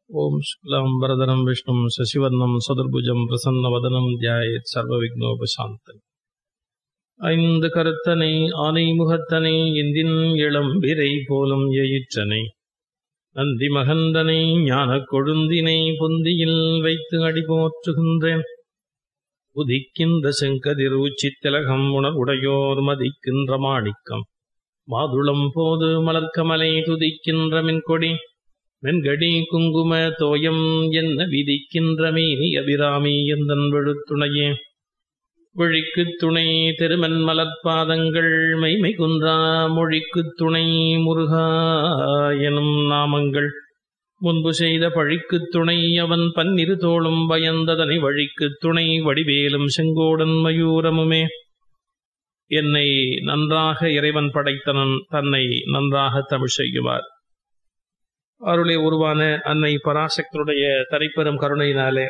ओम शुक्लांबरधरं विष्णुं शशिवर्णं सदुर्भुजं प्रसन्नवदनं ध्यायेत् सर्वविघ्नोपशान्तये ஐந்து கருத்தனை ஆனை முகத்தனை இந்தின் இளம்பிரை போலும் எயிற்றனை நந்தி மகந்தனை ஞானக் கொழுந்தினை பொந்தியில் வைத்து அடி போற்றுகின்றேன். உதிக்கின்ற செங்கதிர் உச்சித்திலகம் உணர்வுடையோர் மதிக்கின்ற மாணிக்கம் மாதுளம் போது மலர்க்கமலை துதிக்கின்ற மின்கொடி மென்கடி குங்கும தோயம் என்ன விதிக்கின்ற மீனி அபிராமி எந்தன் விழுத்துணையே வழிக்கு துணை திருமன் மலர்பாதங்கள் மைமை குன்றா மொழிக்கு துணை முருகா எனும் நாமங்கள் முன்பு செய்த பழிக்கு துணை அவன் பன்னிரு தோளும் பயந்ததனை வழிக்கு துணை வடிவேலும் செங்கோடன் மயூரமுமே. என்னை நன்றாக இறைவன் படைத்தனன் தன்னை நன்றாக தமிழ் செய்யுவார். அருளே உருவான அன்னை பராசக்தியுடைய தனிப்பெரும் கருணையினாலே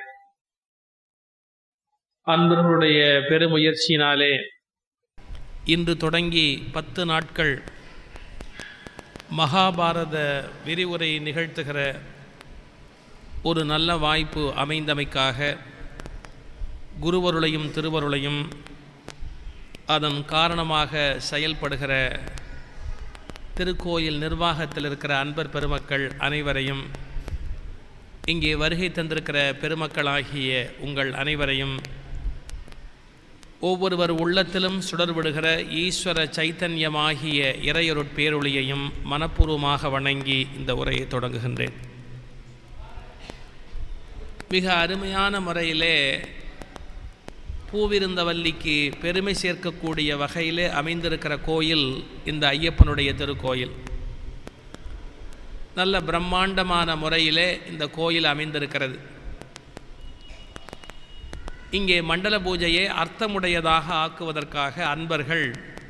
அன்பர்களுடைய பெருமுயற்சியினாலே இன்று தொடங்கி 10 நாட்கள் மகாபாரத விரிவுரை நிகழ்த்துகிற ஒரு நல்ல வாய்ப்பு அமைந்தமைக்காக குருவருளையும் திருவருளையும் அதன் காரணமாக செயல்படுகிற திருக்கோயில் நிர்வாகத்தில் இருக்கிற அன்பர் பெருமக்கள் அனைவரையும், இங்கே வருகை தந்திருக்கிற பெருமக்களாகிய உங்கள் அனைவரையும், ஒவ்வொருவர் உள்ளத்திலும் சுடர்விடுகிற ஈஸ்வர சைத்தன்யமாகிய இறையொருட்பேரொளியையும் மனப்பூர்வமாக வணங்கி இந்த உரையை தொடங்குகின்றேன். மிக அருமையான முறையிலே பூவிருந்தவல்லிக்கு பெருமை சேர்க்கக்கூடிய வகையிலே அமைந்திருக்கிற கோயில் இந்த ஐயப்பனுடைய திருக்கோயில். நல்ல பிரம்மாண்டமான முறையிலே இந்த கோயில் அமைந்திருக்கிறது. இங்கே மண்டல பூஜையை அர்த்தமுடையதாக ஆக்குவதற்காக அன்பர்கள்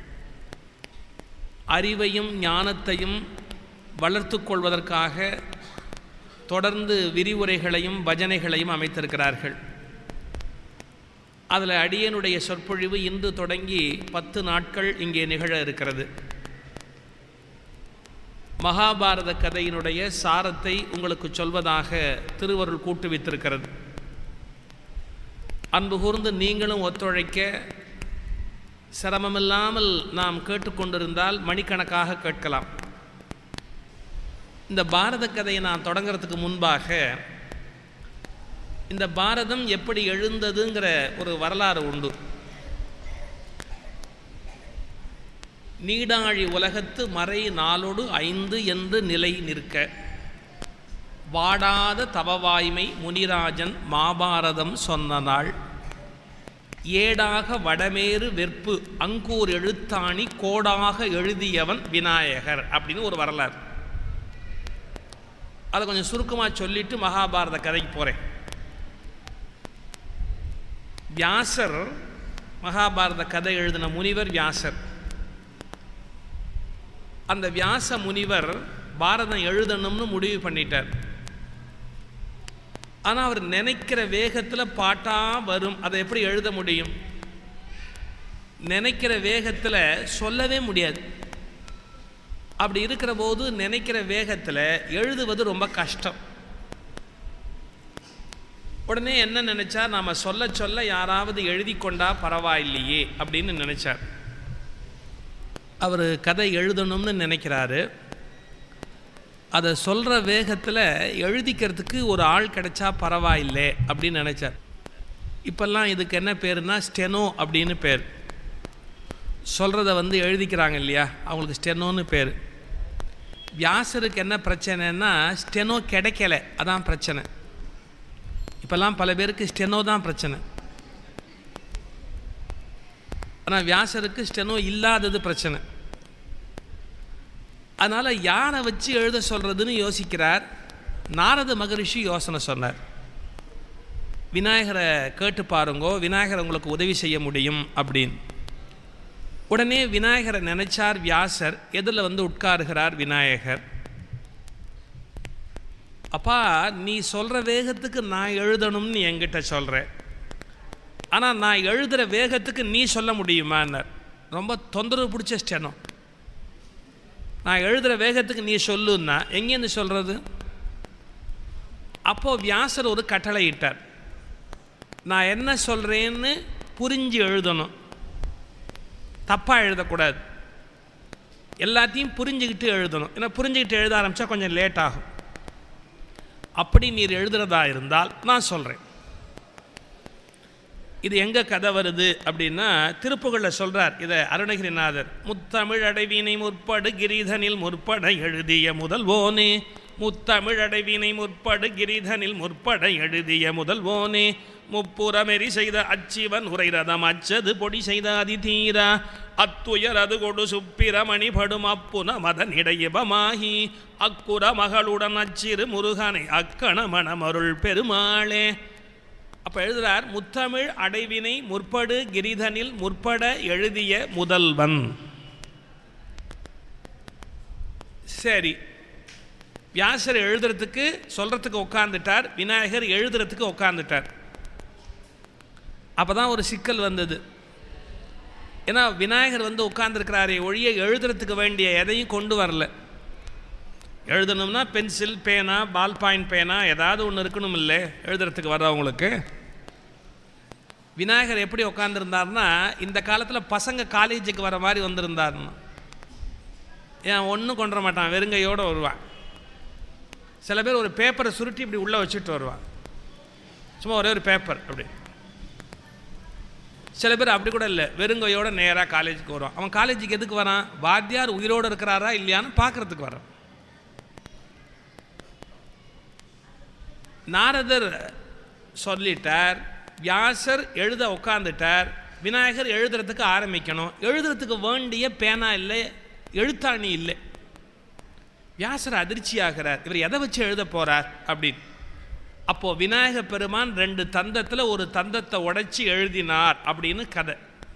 அறிவையும் ஞானத்தையும் வளர்த்து கொள்வதற்காக தொடர்ந்து விரிவுரைகளையும் பஜனைகளையும் அமைத்திருக்கிறார்கள். அதில் அடியனுடைய சொற்பொழிவு இன்று தொடங்கி 10 நாட்கள் இங்கே நிகழ இருக்கிறது. மகாபாரத கதையினுடைய சாரத்தை உங்களுக்கு சொல்வதாக திருவருள் கூட்டுவித்திருக்கிறது. அன்பு கூர்ந்து நீங்களும் ஒத்துழைக்க, சிரமமில்லாமல் நாம் கேட்டுக்கொண்டிருந்தால் மணிக்கணக்காக கேட்கலாம். இந்த பாரத கதையை நான் தொடங்கிறதுக்கு முன்பாக இந்த பாரதம் எப்படி எழுந்ததுங்கிற ஒரு வரலாறு உண்டு. நீடாழி உலகத்து மறை 4/5 என்று நிலை நிற்க வாடாத தவவாய்மை முனிராஜன் மாபாரதம் சொன்ன நாள் ஏடாக வடமேறு வெற்பு அங்கூர் எழுத்தாணி கோடாக எழுதியவன் விநாயகர் அப்படின்னு ஒரு வரலாறு. அதை கொஞ்சம் சுருக்கமாக சொல்லிட்டு மகாபாரத கதைக்கு போகிறேன். வியாசர், மகாபாரத கதை எழுதின முனிவர் வியாசர். அந்த வியாச முனிவர் பாரதம் எழுதணும்னு முடிவு பண்ணிட்டார். ஆனால் அவர் நினைக்கிற வேகத்தில் பாட்டாக வரும். அதை எப்படி எழுத முடியும்? நினைக்கிற வேகத்தில் சொல்லவே முடியாது. அப்படி இருக்கிற போது நினைக்கிற வேகத்தில் எழுதுவது ரொம்ப கஷ்டம். உடனே என்ன நினைச்சார், நாம் சொல்ல சொல்ல யாராவது எழுதி கொண்டா பரவாயில்லையே அப்படின்னு நினைச்சார். அவர் கதை எழுதணும்னு நினைக்கிறாரு. அதை சொல்கிற வேகத்தில் எழுதிக்கிறதுக்கு ஒரு ஆள் கிடைச்சா பரவாயில்லை அப்படின்னு நினச்சார். இப்போல்லாம் இதுக்கு என்ன பேருனா ஸ்டெனோ அப்படின்னு பேர். சொல்கிறத எழுதிக்கிறாங்க இல்லையா, அவங்களுக்கு ஸ்டெனோன்னு பேர். வியாசருக்கு என்ன பிரச்சனைன்னா ஸ்டெனோ கிடைக்கல, அதான் பிரச்சனை. இப்போல்லாம் பல பேருக்கு ஸ்டெனோ தான் பிரச்சனை. ஆனால் வியாசருக்கு ஸ்டெனோ இல்லாதது பிரச்சனை. அதனால் யாரை வச்சு எழுத சொல்கிறதுன்னு யோசிக்கிறார். நாரத மகரிஷி யோசனை சொன்னார், விநாயகரை கேட்டு பாருங்கோ, விநாயகர் உங்களுக்கு உதவி செய்ய முடியும் அப்படின்னு. உடனே விநாயகரை நினைச்சார் வியாசர். எதில் உட்காருகிறார் விநாயகர். அப்பா, நீ சொல்கிற வேகத்துக்கு நான் எழுதணும்னு என்கிட்ட சொல்கிறேன், ஆனால் நான் எழுதுகிற வேகத்துக்கு நீ சொல்ல முடியுமான்னார். ரொம்ப தொந்தரவு பிடிச்ச ஸ்டெனோ. நான் எழுதுகிற வேகத்துக்கு நீ சொல்லுன்னா எங்கேருந்து சொல்கிறது? அப்போது வியாசர் ஒரு கட்டளை இட்டார். நான் என்ன சொல்கிறேன்னு புரிஞ்சு எழுதணும், தப்பாக எழுதக்கூடாது, எல்லாத்தையும் புரிஞ்சுக்கிட்டு எழுதணும். ஏன்னா புரிஞ்சுக்கிட்டு எழுத ஆரம்பித்தா கொஞ்சம் லேட் ஆகும். அப்படி நீர் எழுதுறதா இருந்தால் நான் சொல்கிறேன். இது எங்கே கதை வருது அப்படின்னா திருப்புகழில் சொல்கிறார் இதை அருணகிரிநாதர். முத்தமிழ் அடைவினை முற்படு கிரீதனில் முற்பட எழுதிய முதல்வோனே, முத்தமிழ் அடைவினை முற்படு கிரீதனில் முற்பட எழுதிய முதல்வோனே, முப்புறமெறி செய்த அச்சிவன் உரைரதம் அச்சது பொடி செய்த அதிதீரா, அத்துயரது கொடு சுப்பிரமணி படும் அப்புன மதன் இடையபமாகி, அக்குற மகளுடன் அச்சிறு முருகனை அக்கணமணமருள் பெருமாளே. அப்போ எழுதுகிறார், முத்தமிழ் அடைவினை முற்படு கிரிதனில் முற்பட எழுதிய முதல்வன். சரி, வியாசர் எழுதுறதுக்கு சொல்கிறதுக்கு உட்காந்துட்டார், விநாயகர் எழுதுறதுக்கு உட்காந்துட்டார். அப்போ தான் ஒரு சிக்கல் வந்தது. ஏன்னா விநாயகர் வந்து உட்காந்துருக்கிறாரே ஒழிய எழுதுறதுக்கு வேண்டிய எதையும் கொண்டு வரல. எழுதணும்னா பென்சில், பேனா, பால் பாயிண்ட் பேனா ஏதாவது ஒன்று இருக்கணும் இல்லை எழுதுறதுக்கு வர்றவங்களுக்கு. விநாயகர் எப்படி உட்காந்துருந்தார்னா இந்த காலத்தில் பசங்க காலேஜுக்கு வர மாதிரி வந்திருந்தார்னா, ஏன் ஒன்றும் கொண்டு வர மாட்டான், வெறுங்கையோடு வருவான். சில பேர் ஒரு பேப்பரை சுருட்டி இப்படி உள்ளே வச்சுட்டு வருவான், சும்மா ஒரே ஒரு பேப்பர் அப்படி. சில பேர் அப்படி கூட இல்லை, வெறுங்கையோடு நேராக காலேஜுக்கு வருவான். அவன் காலேஜுக்கு எதுக்கு வரான்? வாத்தியார் உயிரோடு இருக்கிறாரா இல்லையான்னு பார்க்குறதுக்கு வரான். நாரதர் சொல்லிட்டார், வியாசர் எழுத உட்காந்துட்டார், விநாயகர் எழுதுறதுக்கு ஆரம்பிக்கணும். எழுதுறதுக்கு வேண்டிய பேனா இல்லை, எழுத்தாணி இல்லை. வியாசர் அதிர்ச்சி ஆகிறார், இவர் எதை வச்சு எழுத போகிறார் அப்படின்னு. அப்போது விநாயக பெருமான் 2 தந்தத்தில் ஒரு தந்தத்தை உடைச்சி எழுதினார் அப்படின்னு கதை.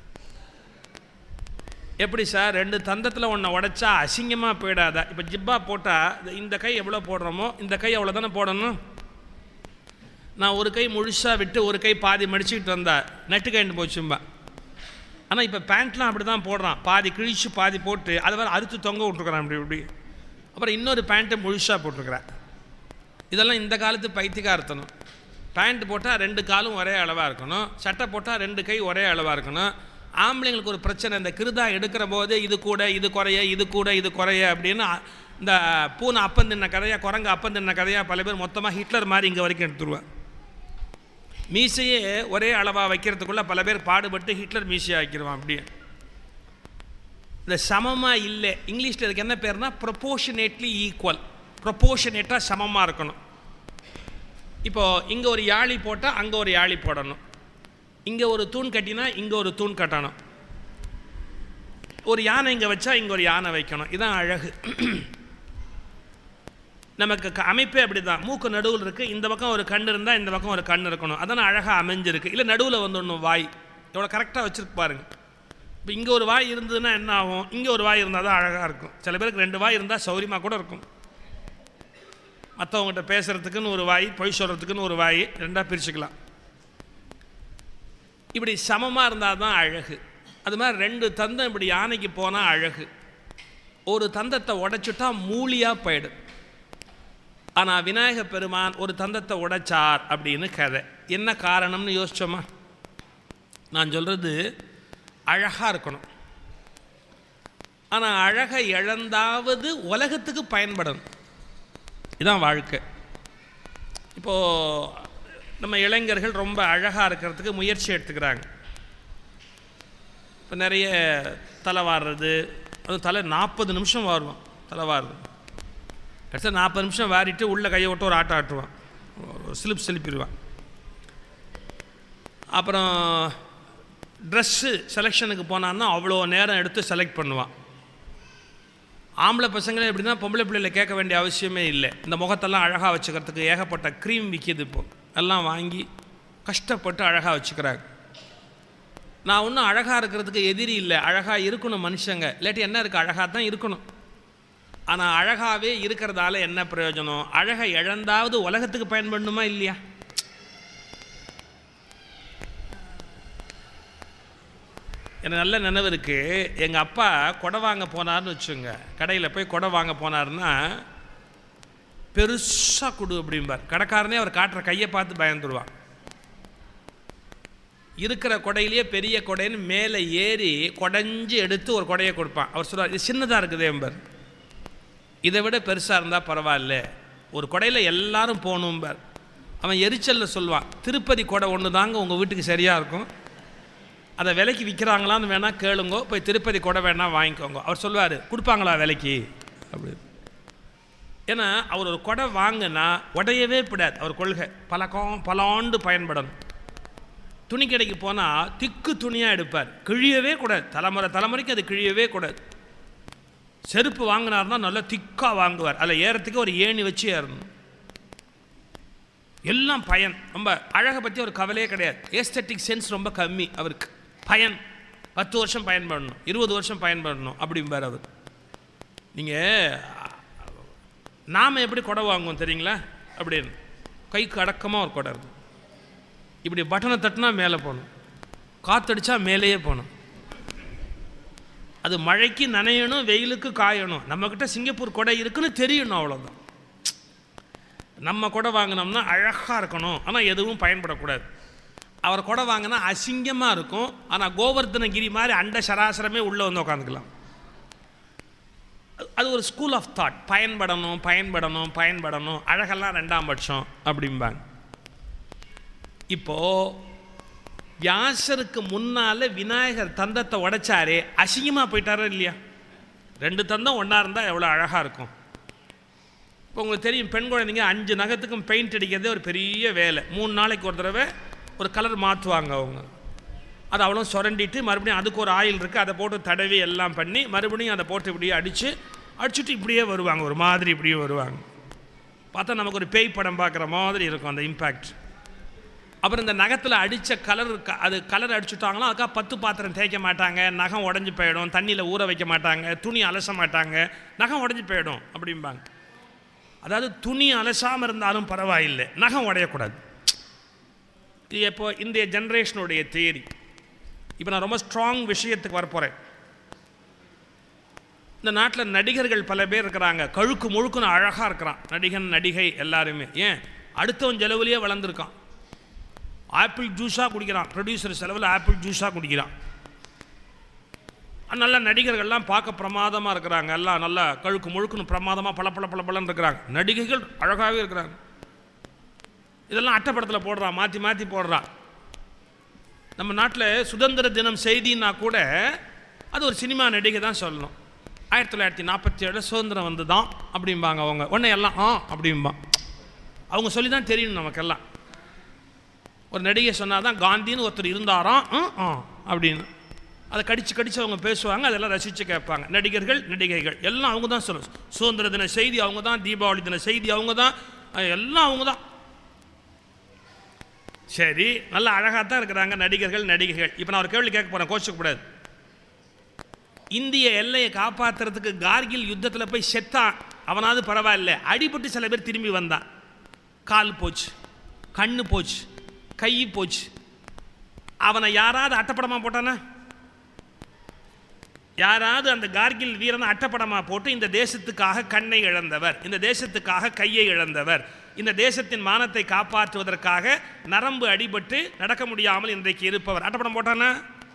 எப்படி சார் 2 தந்தத்தில் ஒன்றை உடைச்சா அசிங்கமாக போயிடாதா? இப்போ ஜிப்பா போட்டால் இந்த கை எவ்வளோ போடுறோமோ இந்த கை அவ்வளோ தானே போடணும். நான் ஒரு கை முழுசாக விட்டு ஒரு கை பாதி மடிச்சுக்கிட்டு வந்தா நெட்டு கைண்டு போச்சும்பா. ஆனால் இப்போ பேண்ட்லாம் அப்படி தான் போடுறான், பாதி கிழிச்சு பாதி போட்டு அதை வேறு அறுத்து தொங்க விட்டுருக்குறான் இப்படி இப்படி. அப்புறம் இன்னொரு பேண்ட்டை முழுசாக போட்டிருக்கிறேன். இதெல்லாம் இந்த காலத்து பைத்தியக்காரத்தனம். பேண்ட் போட்டால் 2 காலும் ஒரே அளவாக இருக்கணும், சட்டை போட்டால் 2 கை ஒரே அளவாக இருக்கணும். ஆம்பளைங்களுக்கு ஒரு பிரச்சனை, இந்த கிருதா எடுக்கிற போது இது கூட இது குறைய, இது கூட இது குறைய அப்படின்னு இந்த பூனை அப்பம் தின்ன கதையாக, குரங்கு அப்பம் தின்ன கதையாக பல பேர் மொத்தமாக ஹிட்லர் மாதிரி இங்கே வரைக்கும் எடுத்துருவேன். மீசையே ஒரே அளவாக வைக்கிறதுக்குள்ளே பல பேர் பாடுபட்டு ஹிட்லர் மீசையாக வைக்கிடுவான். அப்படியே இந்த சமமாக இல்லை, இங்கிலீஷில் இதுக்கு என்ன பேர்னா ப்ரொபோர்ஷனேட்லி ஈக்குவல். ப்ரொபோர்ஷனேட்டாக சமமாக இருக்கணும். இப்போது இங்கே ஒரு யாழி போட்டால் அங்கே ஒரு யாழி போடணும், இங்கே ஒரு தூண் கட்டினா இங்கே ஒரு தூண் கட்டணும், ஒரு யானை இங்கே வச்சா இங்கே ஒரு யானை வைக்கணும். இதுதான் அழகு. நமக்கு அமைப்பே அப்படி தான். மூக்கு நடுவில் இருக்குது, இந்த பக்கம் ஒரு கண் இருந்தால் இந்த பக்கம் ஒரு கண் இருக்கணும், அதான் அழகாக அமைஞ்சிருக்கு. இல்லை நடுவில் வந்து ஒன்று வாய் எவ்வளோ கரெக்டாக வச்சுருக்கு பாருங்கள். இப்போ இங்கே ஒரு வாய் இருந்ததுன்னா என்ன ஆகும், இங்கே ஒரு வாய் இருந்தால் தான் அழகாக இருக்கும். சில பேருக்கு 2 வாய் இருந்தால் சௌரியமாக கூட இருக்கும். மற்றவங்ககிட்ட பேசுகிறதுக்குன்னு ஒரு வாய், பொய் சொல்கிறதுக்குன்னு ஒரு வாய், 2ஆக பிரிச்சுக்கலாம். இப்படி சமமாக இருந்தால் தான் அழகு. அது மாதிரி 2 தந்தம் இப்படி யானைக்கு போனால் அழகு. ஒரு தந்தத்தை உடைச்சிட்டா மூலியாக போயிடும். ஆனால் விநாயக பெருமான் ஒரு தந்தத்தை உடைச்சார் அப்படின்னு கதை. என்ன காரணம்னு யோசிச்சோமா? நான் சொல்கிறது அழகாக இருக்கணும், ஆனால் அழகை இழந்தாவது உலகத்துக்கு பயன்படணும். இதுதான் வாழ்க்கை. இப்போது நம்ம இளைஞர்கள் ரொம்ப அழகாக இருக்கிறதுக்கு முயற்சி எடுத்துக்கிறாங்க. இப்போ நிறைய தலை வாடுறது, அது தலை 40 நிமிஷம் வாருவான் தலை வாடுறது. கடைசியாக 40 நிமிஷம் வாரிட்டு உள்ளே கையை விட்டு ஒரு ஆட்டம் ஆட்டுவான், ஒரு செலுப்பிடுவான். அப்புறம் ட்ரெஸ்ஸு செலெக்ஷனுக்கு போனான்னா அவ்வளோ நேரம் எடுத்து செலக்ட் பண்ணுவான். ஆம்பளை பசங்களே எப்படின்னா பொம்பளை பிள்ளைகளை கேட்க வேண்டிய அவசியமே இல்லை. இந்த முகத்தெல்லாம் அழகாக வச்சுக்கிறதுக்கு ஏகப்பட்ட க்ரீம் விற்கிது. இப்போது எல்லாம் வாங்கி கஷ்டப்பட்டு அழகாக வச்சுக்கிறாங்க. நான் ஒன்றும் அழகாக இருக்கிறதுக்கு எதிரி இல்லை, அழகாக இருக்கணும் மனுஷங்க. இல்லாட்டி என்ன இருக்குது, அழகாக தான் இருக்கணும். ஆனால் அழகாகவே இருக்கிறதால என்ன பிரயோஜனம்? அழகை இழந்தாவது உலகத்துக்கு பயன்படணுமா இல்லையா? எனக்கு நல்ல நினைவு இருக்குது. எங்கள் அப்பா கொடை வாங்க போனார்னு வச்சுங்க, கடையில் போய் கொடை வாங்க போனார்னா பெருசாக கொடு அப்படிம்பார். கடைக்காரனே அவர் காட்டுற கையை பார்த்து பயந்துடுவான். இருக்கிற கொடையிலேயே பெரிய கொடைன்னு மேலே ஏறி கொடைஞ்சி எடுத்து ஒரு கொடையை கொடுப்பான். அவர் சொல்லுவார், இது சின்னதாக இருக்குது என்பார், இதை விட பெருசாக இருந்தால் பரவாயில்ல, ஒரு கொடையில் எல்லாரும் போகணும்பார். அவன் எரிச்சலில் சொல்லுவான், திருப்பதி கொடை ஒன்று தாங்க உங்கள் வீட்டுக்கு சரியாக இருக்கும், அதை விலைக்கு விற்கிறாங்களான்னு வேணால் கேளுங்கோ, போய் திருப்பதி கொடை வேணால் வாங்கிக்கோங்க. அவர் சொல்லுவார், கொடுப்பாங்களா விலைக்கு அப்படி. ஏன்னா அவர் ஒரு கொடை வாங்கினா உடையவே விடாது. அவர் கொள்கை பல ஆண்டு பயன்படணும். துணி கடைக்கு போனால் திக்கு துணியாக எடுப்பார், கிழியவே கூடாது, தலைமுறைக்கு அது கிழியவே கூடாது. செருப்பு வாங்கினார்னா நல்லா திக்காக வாங்குவார், அதில் ஏறத்துக்கு ஒரு ஏணி வச்சு ஏறணும். எல்லாம் பயன். ரொம்ப அழகை பற்றி ஒரு கவலையே கிடையாது. ஏஸ்தட்டிக் சென்ஸ் ரொம்ப கம்மி அவருக்கு. பயன் 10 வருஷம் பயன்படணும், 20 வருஷம் பயன்படணும் அப்படிம்பார் அவர். நீங்கள் நாம் எப்படி கொடை வாங்குவோம் தெரியுங்களா? அப்படின்னு கைக்கு அடக்கமாக ஒரு கொடை இருக்கும். இப்படி பட்டனை தட்டினா மேலே போகணும், காற்றடிச்சா மேலேயே போகணும். அது மழைக்கு நனையணும், வெயிலுக்கு காயணும். நம்மக்கிட்ட சிங்கப்பூர் கொடை இருக்குன்னு தெரியணும், அவ்வளோதான். நம்ம கொடை வாங்கினோம்னா அழகாக இருக்கணும், ஆனால் எதுவும் பயன்படக்கூடாது. அவர் கொடை வாங்கினா அசிங்கமாக இருக்கும், ஆனால் கோவர்தனகிரி மாதிரி அண்ட சராசரமே உள்ளே வந்து உட்காந்துக்கலாம். அது ஒரு ஸ்கூல் ஆஃப் தாட். பயன்படணும் பயன்படணும் பயன்படணும், அழகெல்லாம் 2ஆம் பட்சம் அப்படிம்பாங்க. இப்போது வியாசருக்கு முன்னால் விநாயகர் தந்தத்தை உடைச்சாரே, அசிங்கமாக போயிட்டாரோ இல்லையா? 2 தந்தம் ஒன்றா இருந்தால் எவ்வளோ அழகாக இருக்கும். இப்போ உங்களுக்கு தெரியும், பெண் குழந்தைங்க 5 நகத்துக்கும் பெயிண்ட் அடிக்கிறதே ஒரு பெரிய வேலை. 3 நாளைக்கு ஒரு தடவை ஒரு கலர் மாற்றுவாங்க அவங்க. அதை அவ்வளோ சுரண்டிட்டு மறுபடியும் அதுக்கு ஒரு ஆயில் இருக்குது, அதை போட்டு தடவி எல்லாம் பண்ணி மறுபடியும் அதை போட்டு இப்படியே அடிச்சுட்டு இப்படியே வருவாங்க, ஒரு மாதிரி இப்படியே வருவாங்க. பார்த்தா நமக்கு ஒரு பேய் படம் பார்க்குற மாதிரி இருக்கும் அந்த இம்பேக்ட். அப்புறம் இந்த நகத்தில் அடித்த கலர் அடிச்சுட்டாங்களோ அதுக்காக 10 பாத்திரம் தேய்க்க மாட்டாங்க, நகம் உடஞ்சி போயிடும், தண்ணியில் ஊற வைக்க மாட்டாங்க, துணி அலச மாட்டாங்க, நகம் உடஞ்சி போயிடும் அப்படிம்பாங்க. அதாவது துணி அலசாமல் இருந்தாலும் பரவாயில்லை, நகம் உடையக்கூடாது. இது இப்போ இந்த ஜென்ரேஷனுடைய தியரி. இப்போ நான் ரொம்ப ஸ்ட்ராங் விஷயத்துக்கு வரப்போகிறேன். இந்த நாட்டில் நடிகர்கள் பல பேர் இருக்கிறாங்க, கழுக்கு முழுக்குன்னு அழகாக இருக்கிறான் நடிகன் நடிகை எல்லாருமே. ஏன்? அடுத்தவன் செலவுலேயே வளர்ந்துருக்கான். ஆப்பிள் ஜூஸாக குடிக்கிறான், ப்ரொடியூசர் செலவில் ஆப்பிள் ஜூஸாக குடிக்கிறான். நல்ல நடிகர்கள்லாம் பார்க்க பிரமாதமாக இருக்கிறாங்க, எல்லாம் நல்லா கழுக்கு முழுக்குன்னு பிரமாதமாக பளபளன்னு இருக்கிறாங்க. நடிகைகள் அழகாகவே இருக்கிறாங்க. இதெல்லாம் அட்டைப்படத்தில் போடுறான், மாற்றி மாற்றி போடுறான். நம்ம நாட்டில் சுதந்திர தினம் செய்தின்னா கூட அது ஒரு சினிமா நடிகை தான் சொல்லணும். 1947 சுதந்திரம் வந்து தான் அப்படிம்பாங்க அவங்க. உடனே எல்லாம் அப்படிம்பான். அவங்க சொல்லி தான் தெரியணும் நமக்கெல்லாம். ஒரு நடிகை சொன்னால் தான் காந்தின்னு ஒருத்தர் இருந்தாராம் அப்படின்னு அதை கடிச்சு அவங்க பேசுவாங்க, அதெல்லாம் ரசித்து கேட்பாங்க. நடிகர்கள் நடிகைகள் எல்லாம் அவங்க தான் சொல்லணும். சுதந்திர தின செய்தி அவங்க தான், தீபாவளி தின செய்தி அவங்க தான், எல்லாம் அவங்க தான். சரி, நல்லா அழகாக தான் இருக்கிறாங்க நடிகர்கள் நடிகைகள். இப்போ நான் ஒரு கேள்வி கேட்க போகிறேன், கோச்சிக்கக்கூடாது. இந்திய எல்லையை காப்பாற்றுறதுக்கு கார்கில் யுத்தத்தில் போய் செத்தான், அவனாவது பரவாயில்ல. அடிபட்டு சில பேர் திரும்பி வந்தான், கால் போச்சு, கண்ணு போச்சு, கை போச்சு. அவனை யாராவது அட்டப்படமாக போட்டானா? யாராவது அந்த கார்கில் வீரனை அட்டப்படமாக போட்டு இந்த தேசத்துக்காக கண்ணை இழந்தவர், இந்த தேசத்துக்காக கையை இழந்தவர், இந்த தேசத்தின் மானத்தை காப்பாற்றுவதற்காக நரம்பு அடிபட்டு நடக்க முடியாமல் இன்றைக்கு இருப்பவர் அட்டப்படம் போட்டானா?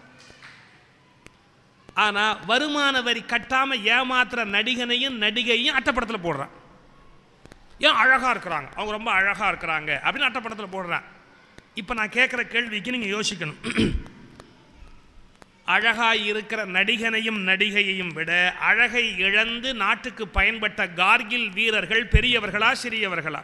ஆனால் வருமான வரி கட்டாமல் ஏமாத்துற நடிகனையும் நடிகையும் அட்டப்படத்தில் போடுறான். ஏன்? அழகாக இருக்கிறாங்க, அவங்க ரொம்ப அழகாக இருக்கிறாங்க அப்படின்னு அட்டப்படத்தில் போடுறான். இப்போ நான் கேட்குற கேள்விக்கு நீங்கள் யோசிக்கணும். அழகாய் இருக்கிற நடிகனையும் நடிகையையும் விட அழகை இழந்து நாட்டுக்கு பயன்பட்ட கார்கில் வீரர்கள் பெரியவர்களா சிறியவர்களா?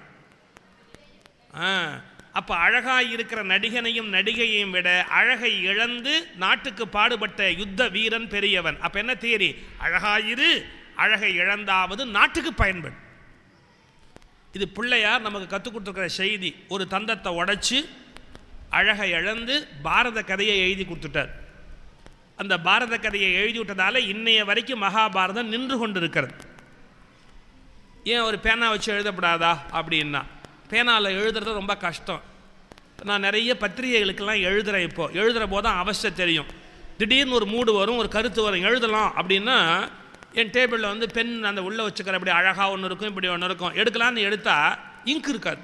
அப்போ அழகாய் இருக்கிற நடிகனையும் நடிகையையும் விட அழகை இழந்து நாட்டுக்கு பாடுபட்ட யுத்த வீரன் பெரியவன். அப்போ என்ன தியரி? அழகாயிரு, அழகை இழந்தாவது நாட்டுக்கு பயன்படும். இது பிள்ளையார் நமக்கு கற்றுக் கொடுத்துருக்கிற செய்தி. ஒரு தந்தத்தை உடைச்சு அழகை இழந்து பாரத கதையை எழுதி கொடுத்துட்டார். அந்த பாரத கதையை எழுதி விட்டதால் இன்னைய வரைக்கும் மகாபாரதம் நின்று கொண்டு இருக்கிறது. ஏன் ஒரு பேனா வச்சு எழுதப்படாதா அப்படின்னா? பேனாவில் எழுதுறது ரொம்ப கஷ்டம். நான் நிறைய பத்திரிகைகளுக்கெல்லாம் எழுதுகிறேன். எழுதுகிற போது தான் அவசியம் தெரியும். திடீர்னு ஒரு மூடு வரும், ஒரு கருத்து வரும், எழுதலாம் அப்படின்னா என் டேபிளில் வந்து பென் அந்த உள்ளே வச்சுக்கிற இப்படி அழகாக ஒன்று இருக்கும், இப்படி ஒன்று இருக்கும். எடுக்கலான்னு எடுத்தால் இங்கு இருக்காது.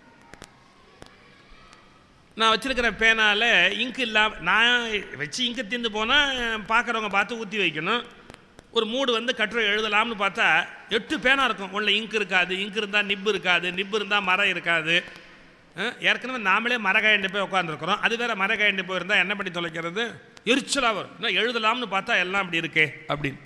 நான் வச்சுருக்கிற பேனால் இங்கு இல்லாமல் நான் வச்சு இங்கு தீர்ந்து போனால் பார்க்குறவங்க பார்த்து ஊற்றி வைக்கணும். ஒரு மூடு வந்து கட்டுரை எழுதலாம்னு பார்த்தா 8 பேனா இருக்கும். ஒன்றில் இங்கு இருக்காது, இங்கு இருந்தால் நிப்பு இருக்காது, நிப்பு இருந்தால் மரம் இருக்காது. ஏற்கனவே நாமளே மரக்காயண்டு போய் உட்காந்துருக்குறோம், அது வேறு மரக்காயண்டு போயிருந்தால் என்ன பண்ணி தொலைக்கிறது? எரிச்சலாக வரும். இன்னும் எழுதலாம்னு பார்த்தா எல்லாம் அப்படி இருக்கே அப்படின்னு.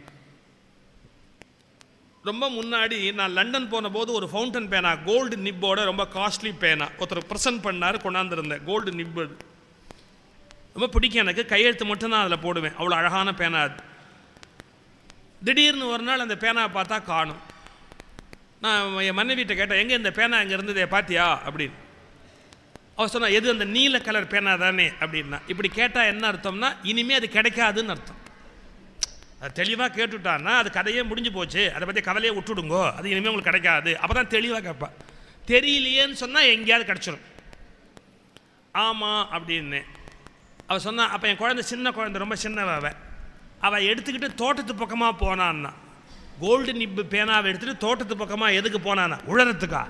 ரொம்ப முன்னாடி நான் லண்டன் போன போது ஒரு ஃபவுண்டன் பேனா கோல்டு நிப்போட ரொம்ப காஸ்ட்லி பேனா ஒருத்தர் ப்ரெசென்ட் பண்ணார், கொண்டாந்துருந்தேன். கோல்டு நிப்பு அது ரொம்ப பிடிக்கும் எனக்கு. கையெழுத்து மட்டும் தான் அதில் போடுவேன், அவ்வளோ அழகான பேனா அது. திடீர்னு ஒரு நாள் அந்த பேனாவை பார்த்தா காணும். நான் என் மனைவிட்ட கேட்டேன், எங்கே இந்த பேனா இங்கே இருந்ததே பார்த்தியா அப்படின்னு. அவர் சொன்னா, எது அந்த நீல கலர் பேனா தானே அப்படின்னா. இப்படி கேட்டால் என்ன அர்த்தம்னா இனிமேல் அது கிடைக்காதுன்னு அர்த்தம். அது தெளிவாக கேட்டுட்டான்னா அது கதையே முடிஞ்சு போச்சு, அதை பற்றி கவலையே விட்டுடுங்கோ, அது இனிமேல் உங்களுக்கு கிடைக்காது. அப்போ தான் தெளிவாக கேட்பா. தெரியலையேன்னு சொன்னால் எங்கேயாவது கிடச்சிடும். ஆமாம் அப்படின்னு அவள் சொன்னா. அப்போ என் குழந்தை சின்ன குழந்தை, ரொம்ப சின்னவ, அவள் எடுத்துக்கிட்டு தோட்டத்து பக்கமாக போனான்னா. கோல்டு நிப்பு பேனாவை எடுத்துகிட்டு தோட்டத்து பக்கமாக எதுக்கு போனான்னா? உழறத்துக்கா.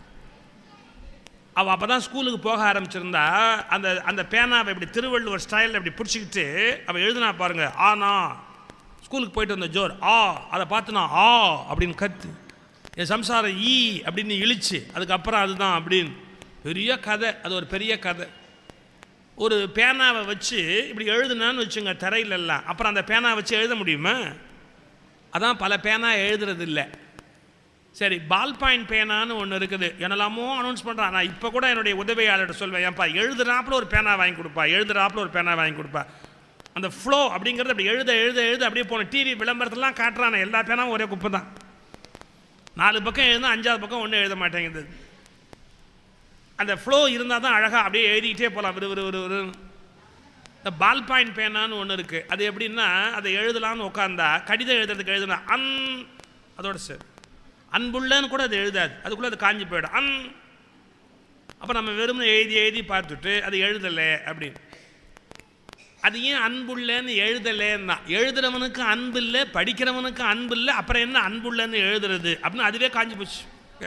அவள் அப்போ தான் ஸ்கூலுக்கு போக ஆரம்பிச்சிருந்தா. அந்த அந்த பேனாவை இப்படி திருவள்ளுவர் ஸ்டைலில் இப்படி பிடிச்சிக்கிட்டு அவள் எழுதுனா பாருங்க. ஆனா ஸ்கூலுக்கு போயிட்டு வந்த ஜோர் ஆ, அதை பார்த்து நான் ஆ அப்படின்னு கத்து, என் சம்சாரம் ஈ அப்படின்னு இழிச்சு, அதுக்கப்புறம் அதுதான் அப்படின்னு பெரிய கதை. அது ஒரு பெரிய கதை. ஒரு பேனாவை வச்சு இப்படி எழுதுனான்னு வச்சுங்க தரையிலெல்லாம், அப்புறம் அந்த பேனாவை வச்சு எழுத முடியுமா? அதான் பல பேனா எழுதுறது இல்லை. சரி, பால் பாயிண்ட் பேனான்னு ஒன்று இருக்குது, என்னெல்லாமோ அனௌன்ஸ் பண்ணுறான். நான் இப்போ கூட என்னுடைய உதவியாளர்கிட்ட சொல்வேன், ஏன்ப்பா எழுதுறாப்புல ஒரு பேனா வாங்கி கொடுப்பா, எழுதுறாப்புல ஒரு பேனா வாங்கி கொடுப்பா. அந்த ஃப்ளோ அப்படிங்கிறது அப்படி எழுத எழுத எழுத அப்படியே போன டிவி விளம்பரத்துலாம் காட்டுறானே, எல்லா பேனாவும் ஒரே குப்பை தான். 4 பக்கம் எழுதுனா 5ஆவது பக்கம் ஒன்றும் எழுத மாட்டேங்குது. அந்த ஃப்ளோ இருந்தால் தான் அழகாக அப்படியே எழுதிக்கிட்டே போகலாம். ஒரு இந்த பால் பாயிண்ட் பேனான்னு ஒன்று இருக்குது. அது எப்படின்னா, அதை எழுதலான்னு உட்காந்தா கடிதம் எழுதுறதுக்கு எழுதுனா அதோட சார் அன்புள்ளன்னு கூட அது எழுதாது, அதுக்குள்ளே அது காஞ்சி போயிடும். அப்போ நம்ம வெறும் எழுதி எழுதி பார்த்துட்டு அது எழுதலை அப்படின்னு. அது ஏன் அன்புள்ளன்னு எழுதலைன்னா, எழுதுறவனுக்கு அன்பு இல்லை, படிக்கிறவனுக்கு அன்பு இல்லை, அப்புறம் என்ன அன்புள்ளன்னு எழுதுறது அப்படின்னு அதுவே காஞ்சி போச்சு.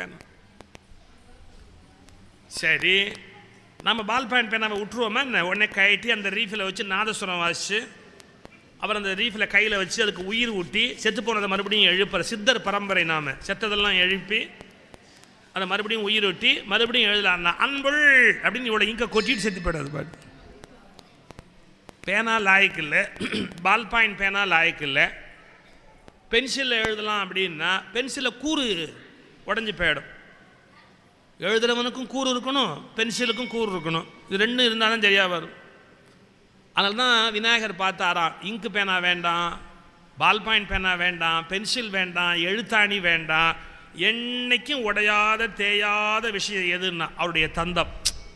சரி, நம்ம பால் பாயிண்ட் பேனாவை விட்டுருவோமா என்ன? உடனே கட்டி அந்த ரீஃபில் வச்சு நாதஸ்வரம் வாசிச்சு, அப்புறம் அந்த ரீஃபில் கையில் வச்சு அதுக்கு உயிர் ஊட்டி செத்து போனதை மறுபடியும் எழுப்புற சித்தர் பரம்பரை. நாம் செத்ததெல்லாம் எழுப்பி அதை மறுபடியும் உயிர் ஊட்டி மறுபடியும் எழுதலான்னா அன்புள் அப்படின்னு இவ்வளோ இங்கே கொட்டிட்டு செத்து போயிடாது. பாட்டு பேனா லாய்க்கு இல்லை, பால் பாயிண்ட் பேனா லாய்க்கு இல்லை. பென்சிலில் எழுதலாம் அப்படின்னா பென்சிலில் கூறு உடஞ்சி போயிடும். எழுதுறவனுக்கும் கூறு இருக்கணும், பென்சிலுக்கும் கூறு இருக்கணும். இது ரெண்டும் இருந்தால் தான் சரியாக வரும். அதனால தான் விநாயகர் பார்த்தாராம், இங்கு பேனா வேண்டாம், பால் பாயிண்ட் பேனா வேண்டாம், பென்சில் வேண்டாம், எழுத்தாணி வேண்டாம், என்னைக்கும் உடையாத தேயாத விஷயம் எதுன்னா அவருடைய தந்தம்.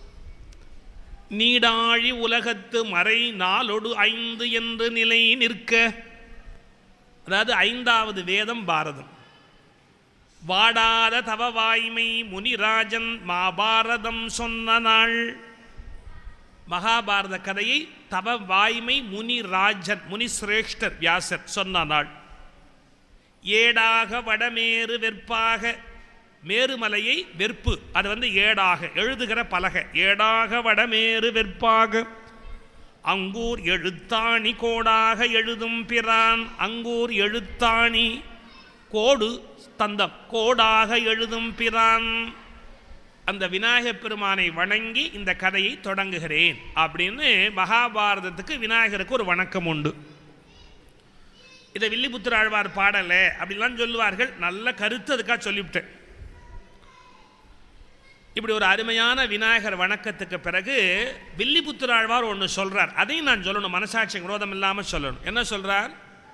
நீடாழி உலகத்து மறை 4/5 என்று நிலை நிற்க, அதாவது 5வது வேதம் பாரதம். வாடாத தவவாய்மை முனிராஜன் மகாபாரதம் சொன்ன நாள். மகாபாரத கதையை தவ வாய்மை முனிராஜன், முனிசிரேஷ்டர் வியாசர் சொன்ன நாள். ஏடாக வடமேறு வெற்பாக, மேருமலையை வெற்பு, அது வந்து ஏடாக எழுதுகிற பலகை. ஏடாக வடமேறு வெற்பாக அங்கூர் எழுத்தாணி கோடாக எழுதும் பிரான். அங்கூர் எழுத்தாணி கோடு தந்தம், கோடாக எழுதும் பிரான். அந்த விநாயகப் பெருமானை வணங்கி இந்த கதையை தொடங்குகிறேன் அப்படின்னு மகாபாரதத்துக்கு விநாயகருக்கு ஒரு வணக்கம் உண்டு. இதை வில்லிபுத்திர ஆழ்வார் பாடலை அப்படிலாம் சொல்லுவார்கள். நல்ல கருத்து அதுக்காக சொல்லிவிட்டேன். இப்படி ஒரு அருமையான விநாயகர் வணக்கத்துக்கு பிறகு வில்லிபுத்திர ஆழ்வார் ஒன்று சொல்றார். அதையும் நான் சொல்லணும், மனசாட்சி விரோதம் இல்லாமல் சொல்லணும். என்ன சொல்றார்?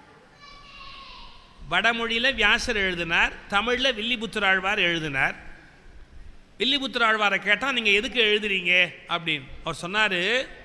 வடமொழியில் வியாசர் எழுதினார், தமிழில் வில்லிபுத்திர ஆழ்வார் எழுதினார். வில்லிபுத்திர ஆழ்வாரை கேட்டால் நீங்கள் எதுக்கு எழுதுறீங்க அப்படின்னு அவர் சொன்னார்,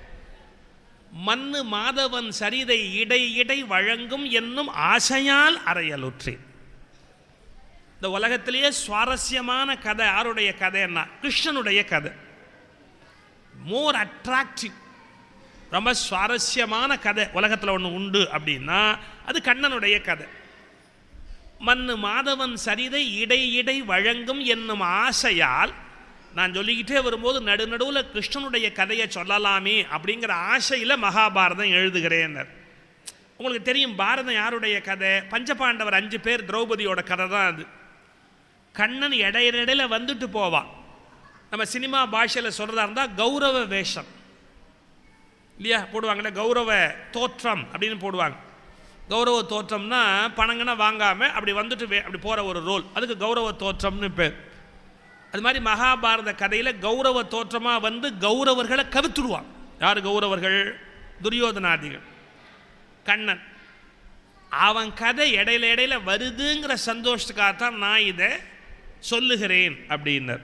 மண்ணு மாதவன் சரிதை இடை இடை வழங்கும் என்னும் ஆசையால் அறையலுற்றேன். இந்த உலகத்திலேயே சுவாரஸ்யமான கதை யாருடைய கதைன்னா கிருஷ்ணனுடைய கதை. மோர் அட்ராக்டிவ், ரொம்ப சுவாரஸ்யமான கதை உலகத்தில் ஒன்று உண்டு அப்படின்னா அது கண்ணனுடைய கதை. மன்னு மாதவன் சரிதை இடை இடை வழங்கும் என்னும் ஆசையால் நான் சொல்லிக்கிட்டே வரும்போது நடுநடுவில் கிருஷ்ணனுடைய கதையை சொல்லலாமே அப்படிங்கிற ஆசையில் மகாபாரதம் எழுதுகிறேன்னர். உங்களுக்கு தெரியும் பாரதம் யாருடைய கதை? பஞ்சபாண்டவர் 5 பேர் திரௌபதியோட கதை தான் அது. கண்ணன் இடையில வந்துட்டு போவான். நம்ம சினிமா பாஷையில் சொல்கிறதா இருந்தால் கௌரவ வேஷம் இல்லையா போடுவாங்கள்ல, கௌரவ தோற்றம் அப்படின்னு போடுவாங்க. கௌரவ தோற்றம்னா பணங்கன்னா வாங்காமல் அப்படி வந்துட்டு அப்படி போகிற ஒரு ரோல், அதுக்கு கௌரவ தோற்றம்னு பேர். அது மாதிரி மகாபாரத கதையில் கௌரவ தோற்றமாக வந்து கௌரவர்களை கவித்துடுவான். யார் கௌரவர்கள்? துரியோதனாதிகள். கண்ணன் அவன் கதை இடையில வருதுங்கிற சந்தோஷத்துக்காகத்தான் நான் இதை சொல்லுகிறேன் அப்படின்னர்.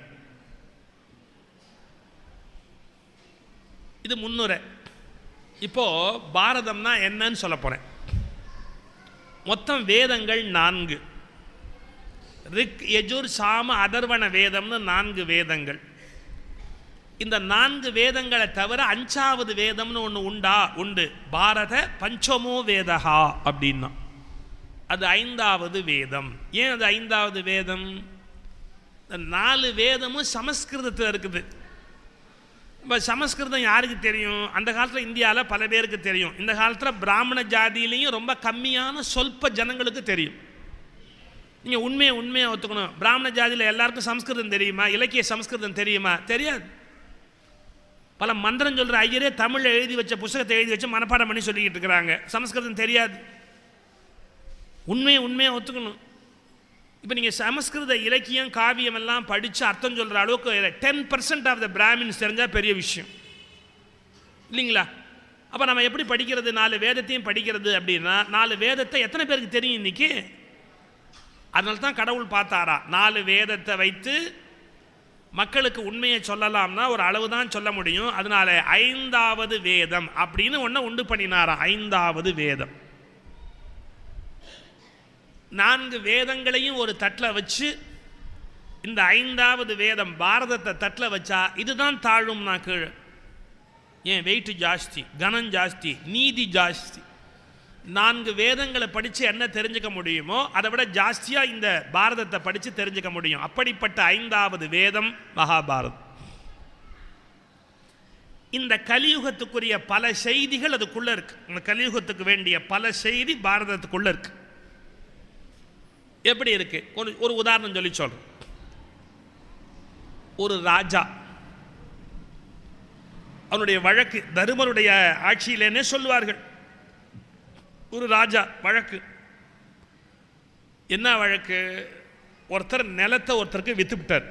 இது முன்னுரை. இப்போ பாரதம்னா என்னன்னு சொல்ல போறேன். மொத்தம் வேதங்கள் 4. ரிக் யஜுர் சாம அதர்வண வேதம்னு 4 வேதங்கள். இந்த 4 வேதங்களை தவிர 5வது வேதம்னு ஒன்று உண்டு. பாரத பஞ்சமோ வேதஹா அப்படின்னா அது 5வது வேதம். ஏன் அது 5வது வேதம்? இந்த 4 வேதமும் சமஸ்கிருதத்தில் இருக்குது. இப்போ சமஸ்கிருதம் யாருக்கு தெரியும்? அந்த காலத்தில் இந்தியாவில் பல பேருக்கு தெரியும். இந்த காலத்தில் பிராமண ஜாதியிலையும் ரொம்ப கம்மியான சொல்ப ஜனங்களுக்கு தெரியும். நீங்கள் உண்மையாக ஒத்துக்கணும். பிராமண ஜாதியில் எல்லாருக்கும் சமஸ்கிருதம் தெரியுமா? இலக்கிய சமஸ்கிருதம் தெரியுமா? தெரியாது. பல மந்திரம் சொல்கிற ஐயரே தமிழில் எழுதி வச்ச புத்தகத்தை எழுதி வச்சு மனப்பாடம் பண்ணி சொல்லிக்கிட்டு இருக்கிறாங்க. சமஸ்கிருதம் தெரியாது. உண்மையாக ஒத்துக்கணும். இப்போ நீங்கள் சமஸ்கிருத இலக்கியம் காவியம் எல்லாம் படித்து அர்த்தம் சொல்கிற அளவுக்கு 10% ஆஃப் த பிராமின்ஸ் தெரிஞ்சால் பெரிய விஷயம் இல்லைங்களா? அப்போ நம்ம எப்படி படிக்கிறது? 4 வேதத்தையும் படிக்கிறது அப்படின்னா 4 வேதத்தை எத்தனை பேருக்கு தெரியும் இன்னைக்கு? அதனால தான் கடவுள் பார்த்தாரா 4 வேதத்தை வைத்து மக்களுக்கு உண்மையை சொல்லலாம்னா ஒரு அளவு தான் சொல்ல முடியும். அதனால 5வது வேதம் அப்படின்னு ஒன்று உண்டு பண்ணினாரா. 5வது வேதம். 4 வேதங்களையும் ஒரு தட்டில் வச்சு இந்த 5வது வேதம் பாரதத்தை தட்டில் வச்சா இதுதான் தாழும்னா கீழே. ஏன்? வெயிட் ஜாஸ்தி, கனம் ஜாஸ்தி, நீதி ஜாஸ்தி. 4 வேதங்களை படித்து என்ன தெரிஞ்சுக்க முடியுமோ அதை விட ஜாஸ்தியாக இந்த பாரதத்தை படித்து தெரிஞ்சுக்க முடியும். அப்படிப்பட்ட 5வது வேதம் மகாபாரதம். இந்த கலியுகத்துக்குரிய பல செய்திகள் அதுக்குள்ளே இருக்கு. இந்த கலியுகத்துக்கு வேண்டிய பல செய்தி பாரதத்துக்குள்ளே இருக்கு. எப்படி இருக்கு? ஒரு உதாரணம் சொல்லி சொல்றேன். ஒரு ராஜா, அவனுடைய வழக்கு தருமருடைய ஆட்சியிலேன்னு சொல்லுவார்கள். ஒரு ராஜா வழக்கு. என்ன வழக்கு? ஒருத்தர் நிலத்தை ஒருத்தருக்கு வித்துவிட்டார்.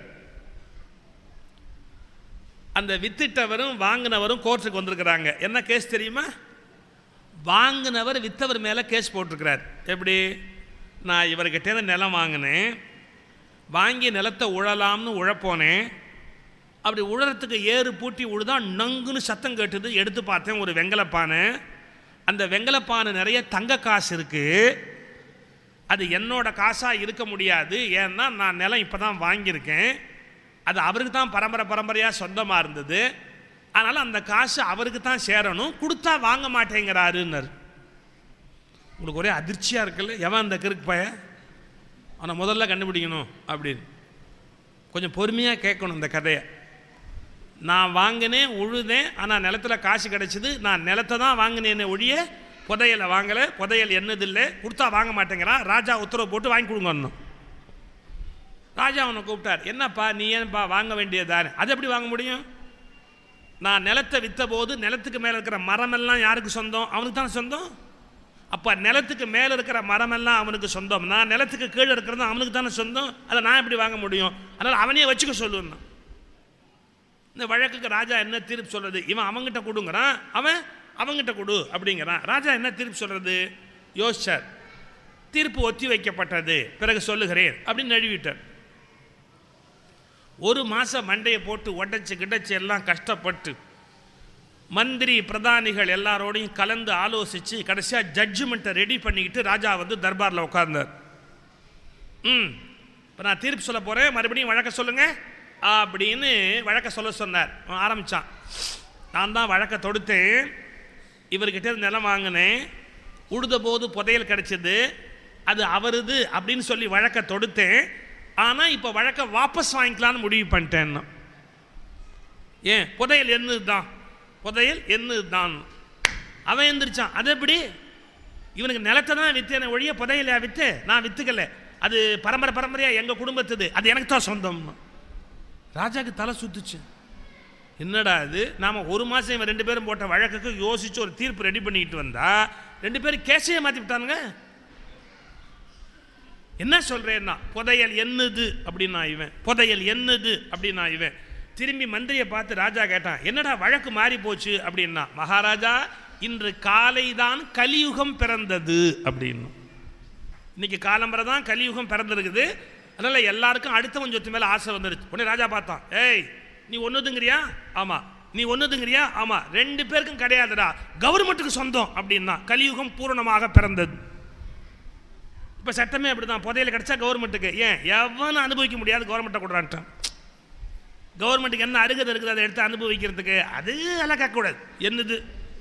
அந்த வித்துட்டவரும் வாங்கினவரும் கோர்ட்டுக்கு வந்திருக்கிறாங்க. என்ன கேஸ் தெரியுமா? வாங்கினவர் வித்தவர் மேலே கேஸ் போட்டிருக்கிறார். எப்படி? நான் இவர்கிட்ட நிலம் வாங்கினேன், வாங்கி நிலத்தை உழலாம்னு உழப்போனேன். அப்படி உழறதுக்கு ஏறு பூட்டி உழுதா நங்குன்னு சத்தம் கேட்டுது. எடுத்து பார்த்தேன், ஒரு வெங்கலப்பானை. அந்த வெங்கலப்பானை நிறைய தங்க காசு இருக்குது. அது என்னோட காசாக இருக்க முடியாது. ஏன்னா நான் நிலம் இப்போ தான் வாங்கியிருக்கேன். அது அவருக்கு தான் பரம்பரையாக சொந்தமாக இருந்தது. அதனால் அந்த காசு அவருக்கு தான் சேரணும். கொடுத்தா வாங்க மாட்டேங்கிறாருன்னர். உங்களுக்கு ஒரே அதிர்ச்சியாக இருக்குல்ல? எவன் அந்த கிறுக்கு பய? அவனை முதல்ல கண்டுபிடிக்கணும் அப்படின்னு. கொஞ்சம் பொறுமையாக கேட்கணும் இந்த கதையை. நான் வாங்கினேன், உழுதேன், ஆனால் நிலத்தில் காசு கிடச்சிது. நான் நிலத்தை தான் வாங்கினேன்னு ஒழிய புதையலை வாங்கலை. புதையல் என்னதில்லை, கொடுத்தா வாங்க மாட்டேங்கிறான். ராஜா உத்தரவு போட்டு வாங்கி கொடுங்கன்னு. ராஜா அவனை கூப்பிட்டார். என்னப்பா நீ ஏன்பா வாங்க வேண்டியதானே? அது எப்படி வாங்க முடியும்? நான் நிலத்தை விற்ற போது நிலத்துக்கு மேலே இருக்கிற மரமெல்லாம் யாருக்கு சொந்தம்? அவனுக்கு தான் சொந்தம். அப்போ நிலத்துக்கு மேலே இருக்கிற மரமெல்லாம் அவனுக்கு சொந்தம். நான் நிலத்துக்கு கீழே இருக்கிறது அவனுக்கு தானே சொந்தம். அதை நான் எப்படி வாங்க முடியும்? அதனால் அவனையே வச்சுக்க சொல்லுன்னா. இந்த வழக்குக்கு ராஜா என்ன தீர்ப்பு சொல்கிறது? இவன் அவங்ககிட்ட கொடுங்கிறான், அவன் அவங்ககிட்ட கொடு அப்படிங்கிறான். ராஜா என்ன தீர்ப்பு சொல்கிறது? யோசிச்சார். தீர்ப்பு ஒத்தி வைக்கப்பட்டது, பிறகு சொல்லுகிறேன் அப்படின்னு நழுவிட்டார். 1 மாதம் மண்டையை போட்டு உடச்சி கிடச்சி எல்லாம் கஷ்டப்பட்டு மந்திரி பிரதானிகள் எல்லாரோடையும் கலந்து ஆலோசித்து கடைசியாக ஜட்ஜ்மெண்ட்டை ரெடி பண்ணிக்கிட்டு ராஜா வந்து தர்பாரில் உட்கார்ந்தார். இப்போ நான் தீர்ப்பு சொல்ல போகிறேன், மறுபடியும் வழக்க சொல்லுங்கள் அப்படின்னு வழக்க சொல்ல சொன்னார். ஆரம்பித்தான். நான் தான் வழக்க தொடுத்தேன், இவர்கிட்ட நிலம் வாங்கினேன், உழுத போது புதையல் கிடச்சிது, அது அவருது அப்படின்னு சொல்லி வழக்க தொடுத்தேன். ஆனால் இப்போ வழக்க வாபஸ் வாங்கிக்கலான்னு முடிவு பண்ணிட்டேன். ஏன்? புதையல் என்னது தான், புதையல் என்னது தான். அவன் எந்திரிச்சான், அது எப்படி? இவனுக்கு நிலத்தை தான் விற்றேன் ஒழிய புதையலையா விற்று? நான் விற்றுக்கல, அது பரம்பரை பரம்பரையாக எங்கள் குடும்பத்துது, அது எனக்கு தான் சொந்தம். ராஜாவுக்கு தலை சுத்துச்சு. என்னடா இது, நாம் ஒரு மாதம் இவன் 2 பேரும் போட்ட வழக்குக்கு யோசிச்சு ஒரு தீர்ப்பு ரெடி பண்ணிட்டு வந்தா 2 பேரும் கேஸையே மாற்றி விட்டானுங்க. என்ன சொல்றேன்னா, புதையல் என்னது அப்படின்னா இவன், புதையல் என்னது அப்படின்னா இவன். திரும்பி மந்திரியை பார்த்து ராஜா கேட்டான், என்னடா வழக்கு மாறி போச்சு அப்படின்னா, மகாராஜா இன்று காலை தான் கலியுகம் பிறந்தது அப்படின்னு. இன்னைக்கு காலம்பரை தான் கலியுகம் பிறந்திருக்குது. அதனால எல்லாருக்கும் அடுத்தவன் சொத்து மேலே ஆசை வந்துருச்சு. உடனே ராஜா பார்த்தான், ஏய் நீ ஒன்றுதுங்கிறியா? ஆமா. நீ ஒன்றுதுங்கிறியா? ஆமா. 2 பேருக்கும் கிடையாதுடா, கவர்மெண்ட்டுக்கு சொந்தம் அப்படின்னா கலியுகம் பூரணமாக பிறந்தது. இப்போ சட்டமே அப்படிதான், புதையல் கிடைச்சா கவர்மெண்ட்டுக்கு. ஏன்? எவனும் அனுபவிக்க முடியாது, கவர்மெண்ட்டை கொடுறான்ட்டான். கவர்மெண்ட்டுக்கு என்ன அருகதை இருக்குது அதை எடுத்து அனுபவிக்கிறதுக்கு? அது எல்லாம் கேட்கக்கூடாது. என்னது?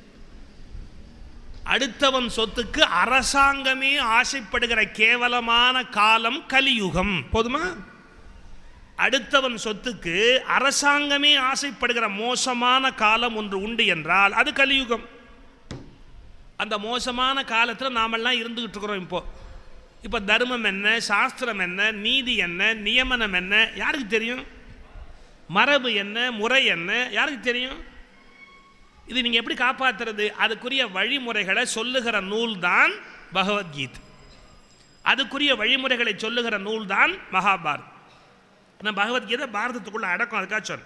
அடுத்தவன் சொத்துக்கு அரசாங்கமே ஆசைப்படுகிற கேவலமான காலம் கலியுகம். போதுமா? அடுத்தவன் சொத்துக்கு அரசாங்கமே ஆசைப்படுகிற மோசமான காலம் ஒன்று உண்டு என்றால் அது கலியுகம். அந்த மோசமான காலத்தில் நாமெல்லாம் இருந்துகிட்டு இருக்கிறோம். இப்போ தர்மம் என்ன, சாஸ்திரம் என்ன, நீதி என்ன, நியமனம் என்ன யாருக்கு தெரியும்? மரபு என்ன, முறை என்ன யாருக்கு தெரியும்? இது நீங்கள் எப்படி காப்பாற்றுறது? அதுக்குரிய வழிமுறைகளை சொல்லுகிற நூல் தான் பகவத்கீதை. அதுக்குரிய வழிமுறைகளை சொல்லுகிற நூல் தான் மகாபாரதம். நான் பகவத்கீதை பாரதத்துக்குள்ள அடக்கம். அதுக்காக சொல்.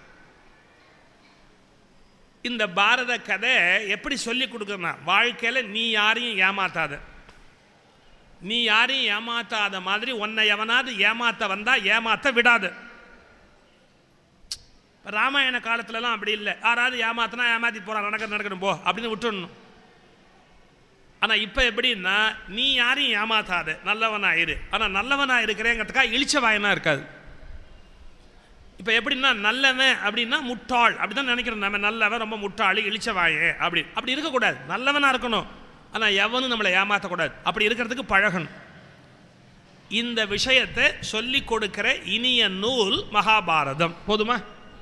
இந்த பாரத கதை எப்படி சொல்லி கொடுக்குறனா, வாழ்க்கையில் நீ யாரையும் ஏமாத்தாத, நீ யாரையும் ஏமாத்தாத மாதிரி உன்னை எவனாவது ஏமாத்த வந்தா ஏமாத்த விடாது. ராமாயண காலத்துலலாம் அப்படி இல்லை. யாராவது ஏமாத்தினா ஏமாத்தி போகிறான், நடக்கணும் போ அப்படின்னு விட்டுடணும். ஆனால் இப்போ எப்படின்னா, நீ யாரையும் ஏமாத்தாத, நல்லவனாக இரு. ஆனால் நல்லவனாக இருக்கிறேங்கிறதுக்காக இழிச்ச வாயனா இருக்காது. இப்போ எப்படின்னா, நல்லவன் அப்படின்னா முட்டாள் அப்படி தான் நினைக்கிறோம் நம்ம. நல்லவன் ரொம்ப முட்டாளி, இழிச்ச வாயே அப்படி இருக்கக்கூடாது. நல்லவனாக இருக்கணும், ஆனால் எவனும் நம்மளை ஏமாற்றக்கூடாது. அப்படி இருக்கிறதுக்கு பழகணும். இந்த விஷயத்தை சொல்லி கொடுக்கிற இனிய நூல் மகாபாரதம். போதுமா?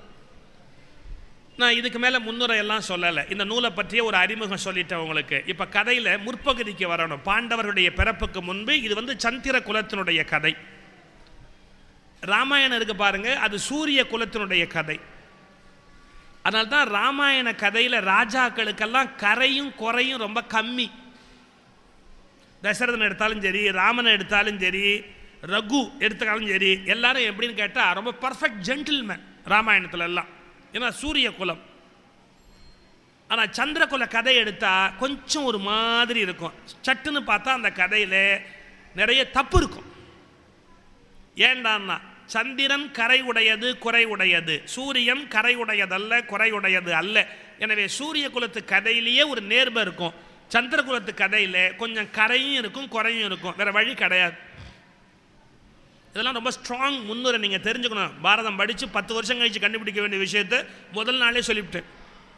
நான் இதுக்கு மேலே முன்னுரை எல்லாம் சொல்லலை. இந்த நூலை பற்றிய ஒரு அறிமுகம் சொல்லிட்டேன் உங்களுக்கு. இப்போ கதையில் முற்பகுதிக்கு வரணும். பாண்டவர்களுடைய பிறப்புக்கு முன்பு இது சந்திர குலத்தினுடைய கதை. ராமாயணம் இருக்கு பாருங்க, அது சூரிய குலத்தினுடைய கதை. அதனால தான் ராமாயண கதையில் ராஜாக்களுக்கெல்லாம் கரையும் குறையும் ரொம்ப கம்மி. தசரதன் எடுத்தாலும் சரி, ராமனை எடுத்தாலும் சரி, ரகு எடுத்தாலும் சரி, எல்லாரும் எப்படின்னு கேட்டால் ரொம்ப பர்ஃபெக்ட் ஜென்டில்மேன் ராமாயணத்துல எல்லாம். ஏன்னா சூரிய குலம். ஆனால் சந்திரகுல கதை எடுத்தால் கொஞ்சம் ஒரு மாதிரி இருக்கும். சட்டுன்னு பார்த்தா அந்த கதையில் நிறைய தப்பு இருக்கும். ஏண்டான்னா, சந்திரன் கரை உடையது குறை உடையது, சூரியன் கரை உடையதல்ல குறை உடையது அல்ல. எனவே சூரிய குலத்து கதையிலேயே ஒரு நேர்மை இருக்கும். சந்திர குலத்து கதையில் கொஞ்சம் கரையும் இருக்கும் குறையும் இருக்கும். வேற வழி கிடையாது. இதெல்லாம் ரொம்ப ஸ்ட்ராங் முன்னுரை. நீங்கள் தெரிஞ்சுக்கணும். பாரதம் படித்து 10 வருஷம் கழித்து கண்டுபிடிக்க வேண்டிய விஷயத்தை முதல் நாளே சொல்லிவிட்டேன்.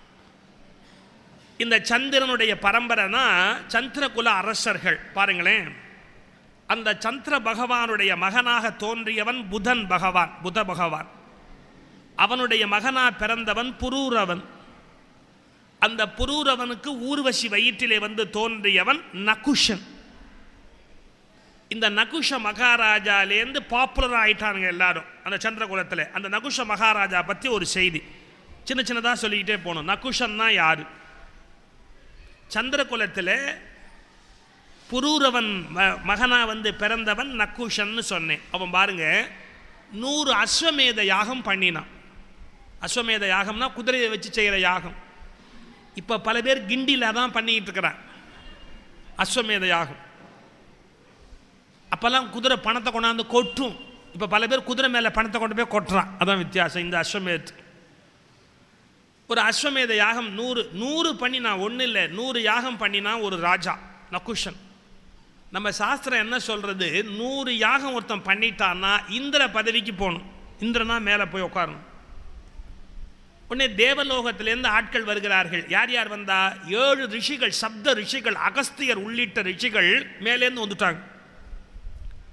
இந்த சந்திரனுடைய பரம்பரைனா சந்திரகுல அரசர்கள். பாருங்களேன், அந்த சந்திர பகவானுடைய மகனாக தோன்றியவன் புதன் பகவான், புத பகவான். அவனுடைய மகனாக பிறந்தவன் புரூரவன். அந்த புரூரவனுக்கு ஊர்வசி வயிற்றிலே தோன்றியவன் நகுஷன். இந்த நகுஷ மகாராஜாலேருந்து பாப்புலர் ஆகிட்டானுங்க எல்லாரும் அந்த சந்திரகுலத்தில். அந்த நகுஷ மகாராஜா பற்றி ஒரு செய்தி சின்ன சின்னதாக சொல்லிக்கிட்டே போகணும். நகுஷன்னா யார்? சந்திரகுலத்தில் புரூரவன் மகனா பிறந்தவன் நகுஷன்னு சொன்னேன். அவன் பாருங்க 100 அஸ்வமேத யாகம் பண்ணினான். அஸ்வமேத யாகம்னா குதிரையை வச்சு செய்கிற யாகம். இப்போ பல பேர் கிண்டியில் தான் பண்ணிக்கிட்டு இருக்கிறான் அஸ்வமேத யாகம். அப்போல்லாம் குதிரை பணத்தை கொண்டாந்து கொட்டும். இப்போ பல பேர் குதிரை மேலே பணத்தை கொண்டு போய் கொட்டுறான். அதான் வித்தியாசம். இந்த அஸ்வமேத ஒரு அஸ்வமேத யாகம் 100 பண்ணினா, ஒன்றும் இல்லை 100 யாகம் பண்ணினா ஒரு ராஜா நகுஷன். நம்ம சாஸ்திரம் என்ன சொல்கிறது, 100 யாகம் ஒருத்தன் பண்ணிட்டான்னா இந்திர பதவிக்கு போகணும். இந்திரனா மேலே போய் உட்காரணும். உடனே தேவலோகத்திலேருந்து ஆட்கள் வருகிறார்கள். யார் யார் வந்தா? 7 ரிஷிகள், சப்த ரிஷிகள், அகஸ்தியர் உள்ளிட்ட ரிஷிகள் மேலேருந்து வந்துட்டாங்க.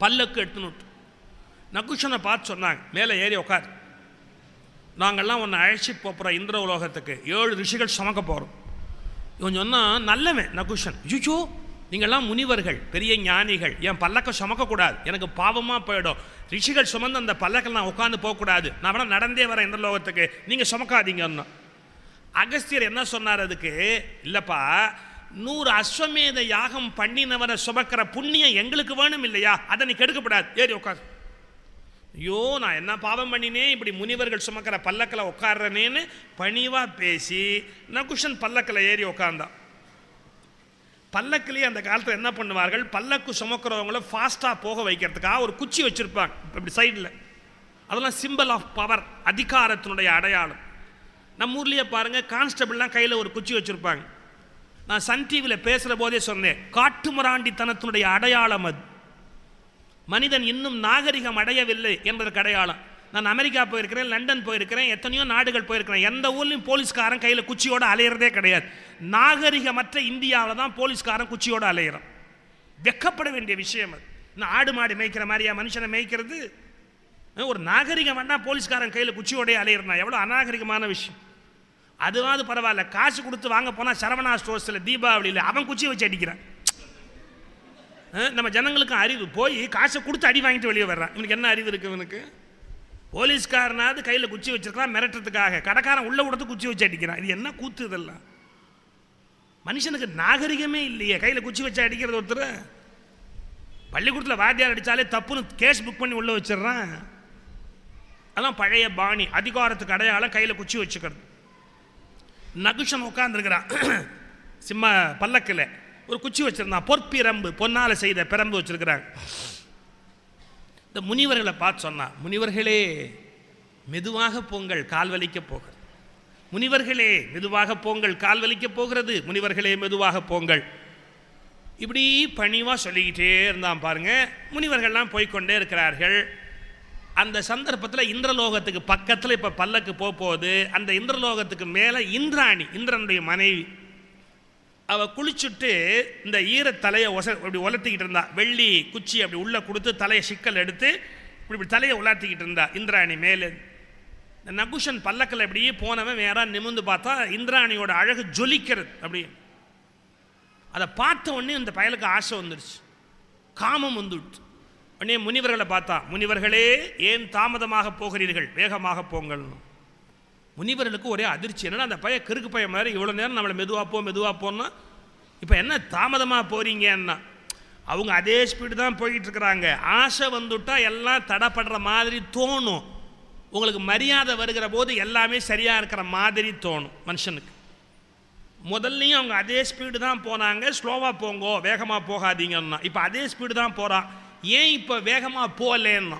பல்லக்கு எடுத்துன்னு நகுஷனை பார்த்து சொன்னாங்க, மேலே ஏறி உட்கார், நாங்கள்லாம் உன்னை அழைச்சிட்டு போகிறோம் இந்திர உலோகத்துக்கு, 7 ரிஷிகள் சுமக்க போகிறோம். இவன் சொன்னால் நல்லவன் நகுஷன், ஐயோ நீங்கள்லாம் முனிவர்கள், பெரிய ஞானிகள், என் பல்லக்கை சுமக்கக்கூடாது, எனக்கு பாவமாக போயிடும், ரிஷிகள் சுமந்து அந்த பல்லக்கில் நான் உட்காந்து போகக்கூடாது, நான் வேணால் நடந்தே வரேன் இந்திரலோகத்துக்கு, நீங்கள் சுமக்காதீங்கன்னா. அகஸ்தியர் என்ன சொன்னார் அதுக்கு, இல்லைப்பா 100 அஸ்வமேத யாகம் பண்ணினவரை சுமக்கிற புண்ணியம் எங்களுக்கு வேணும் இல்லையா, அதை நீ கெடுக்கப்படாது, ஏறி உட்கார். ஐயோ நான் என்ன பாவம் பண்ணினேன், இப்படி முனிவர்கள் சுமக்கிற பல்லக்கில் உட்கார்றனேன்னு பணிவாக பேசி நகுஷன் பல்லக்கில் ஏறி உட்கார்ந்தான். பல்லக்கிலேயே அந்த காலத்தில் என்ன பண்ணுவார்கள், பல்லக்கு சுமக்கிறவங்கள ஃபாஸ்ட்டாக போக வைக்கிறதுக்காக ஒரு குச்சி வச்சுருப்பாங்க இப்படி சைடில். அதெல்லாம் சிம்பிள் ஆஃப் பவர், அதிகாரத்தினுடைய அடையாளம். நம்ம ஊர்லேயே பாருங்கள், கான்ஸ்டபிள்லாம் கையில் ஒரு குச்சி வச்சுருப்பாங்க. நான் சன் டிவியில் பேசுகிற போதே சொன்னேன், காட்டுமிராண்டித்தனத்தினுடைய அடையாளம் அது. மனிதன் இன்னும் நாகரிகம் அடையவில்லை என்பதற்கு அடையாளம். நான் அமெரிக்கா போயிருக்கிறேன், லண்டன் போயிருக்கிறேன், எத்தனையோ நாடுகள் போயிருக்கிறேன். எந்த ஊர்லேயும் போலீஸ்காரன் கையில் குச்சியோடு அலையிறதே கிடையாது. நாகரிகமற்ற இந்தியாவில் தான் போலீஸ்காரன் குச்சியோடு அலையிறான். வெக்கப்பட வேண்டிய விஷயம் அது. நான் ஆடு மாடு மேய்க்கிற மாதிரியா மனுஷனை மேய்க்கிறது? ஒரு நாகரிகம் வேண்டாம் போலீஸ்காரன் கையில் குச்சியோடய அலையிறான், எவ்வளோ அநாகரிகமான விஷயம். அதுவாது பரவாயில்ல, காசு கொடுத்து வாங்க போனால் சரவணா ஸ்டோர்ஸில் தீபாவளியில் அவன் குச்சி வச்சு அடிக்கிறான். நம்ம ஜனங்களுக்கும் அறிவு போய் காசை கொடுத்து அடி வாங்கிட்டு வெளியே வர்றான். இவனுக்கு என்ன அறிவு இருக்குது இவனுக்கு? போலீஸ்காரனாவது கையில் குச்சி வச்சிருக்கான் மிரட்டுறதுக்காக, கடைக்காரன் உள்ள விடத்து குச்சி வச்சு அடிக்கிறான். இது என்ன கூத்து இதெல்லாம்? மனுஷனுக்கு நாகரிகமே இல்லையே, கையில் குச்சி வச்சு அடிக்கிறது. ஒருத்தர் பள்ளிக்கூடத்தில் வாத்தியார் அடித்தாலே தப்புன்னு கேஸ் புக் பண்ணி உள்ளே வச்சிடுறான். அதான் பழைய பாணி, அதிகாரத்துக்கு அடையாளம் கையில் குச்சி வச்சுக்கிறது. நகுஷன் உட்காந்துருக்கிறான் சிம்ம பல்லக்கில், ஒரு குச்சி வச்சிருந்தான், பொற்பிரம்பு, பொன்னால் செய்த பிரம்பு வச்சிருக்கிறாங்க. இந்த முனிவர்களை பார்த்து சொன்னா, முனிவர்களே மெதுவாக போங்கள் கால் வலிக்க போகிறது, முனிவர்களே மெதுவாக போங்கள் கால் வலிக்க போகிறது, முனிவர்களே மெதுவாக போங்கள். இப்படி பணிவாக சொல்லிக்கிட்டே இருந்தான் பாருங்க. முனிவர்கள்லாம் போய்கொண்டே இருக்கிறார்கள். அந்த சந்தர்ப்பத்தில் இந்திரலோகத்துக்கு பக்கத்தில் இப்போ பல்லக்கு போகுது. அந்த இந்திரலோகத்துக்கு மேலே இந்திராணி, இந்திரனுடைய மனைவி, அவள் குளிச்சுட்டு இந்த ஈரத்தலையை அப்படி உலர்த்திக்கிட்டு இருந்தா. வெள்ளி குச்சி அப்படி உள்ளே கொடுத்து தலையை சிக்கல் எடுத்து இப்படி தலையை உலர்த்திக்கிட்டு இருந்தா இந்திராணி மேலே. இந்த நகுஷன் பல்லக்கில் அப்படியே போனவன் வேற நிமிர்ந்து பார்த்தா இந்திராணியோட அழகு ஜொலிக்கிறது. அப்படி அதை பார்த்த உடனே இந்த பயலுக்கு ஆசை வந்துடுச்சு, காமம் வந்துடுச்சு. உடனே முனிவர்களை பார்த்தா, முனிவர்களே ஏன் தாமதமாக போகிறீர்கள், வேகமாக போங்கள். முனிவர்களுக்கு ஒரே அதிர்ச்சி, என்னன்னா அந்த பையன் கிறுக்கு பையன் மாதிரி இவ்வளோ நேரம் நம்மளை மெதுவாக போனா இப்போ என்ன தாமதமாக போகிறீங்கன்னா, அவங்க அதே ஸ்பீடு தான் போய்கிட்டு இருக்கிறாங்க. ஆசை வந்துவிட்டா எல்லாம் தடைப்படுற மாதிரி தோணும். உங்களுக்கு மரியாதை வருகிற போது எல்லாமே சரியாக இருக்கிற மாதிரி தோணும் மனுஷனுக்கு. முதல்லையும் அவங்க அதே ஸ்பீடு தான் போனாங்க, ஸ்லோவாக போங்கோ வேகமாக போகாதீங்கன்னா. இப்போ அதே ஸ்பீடு தான் போகிறான், ஏன் இப்போ வேகமாக போகலன்னா?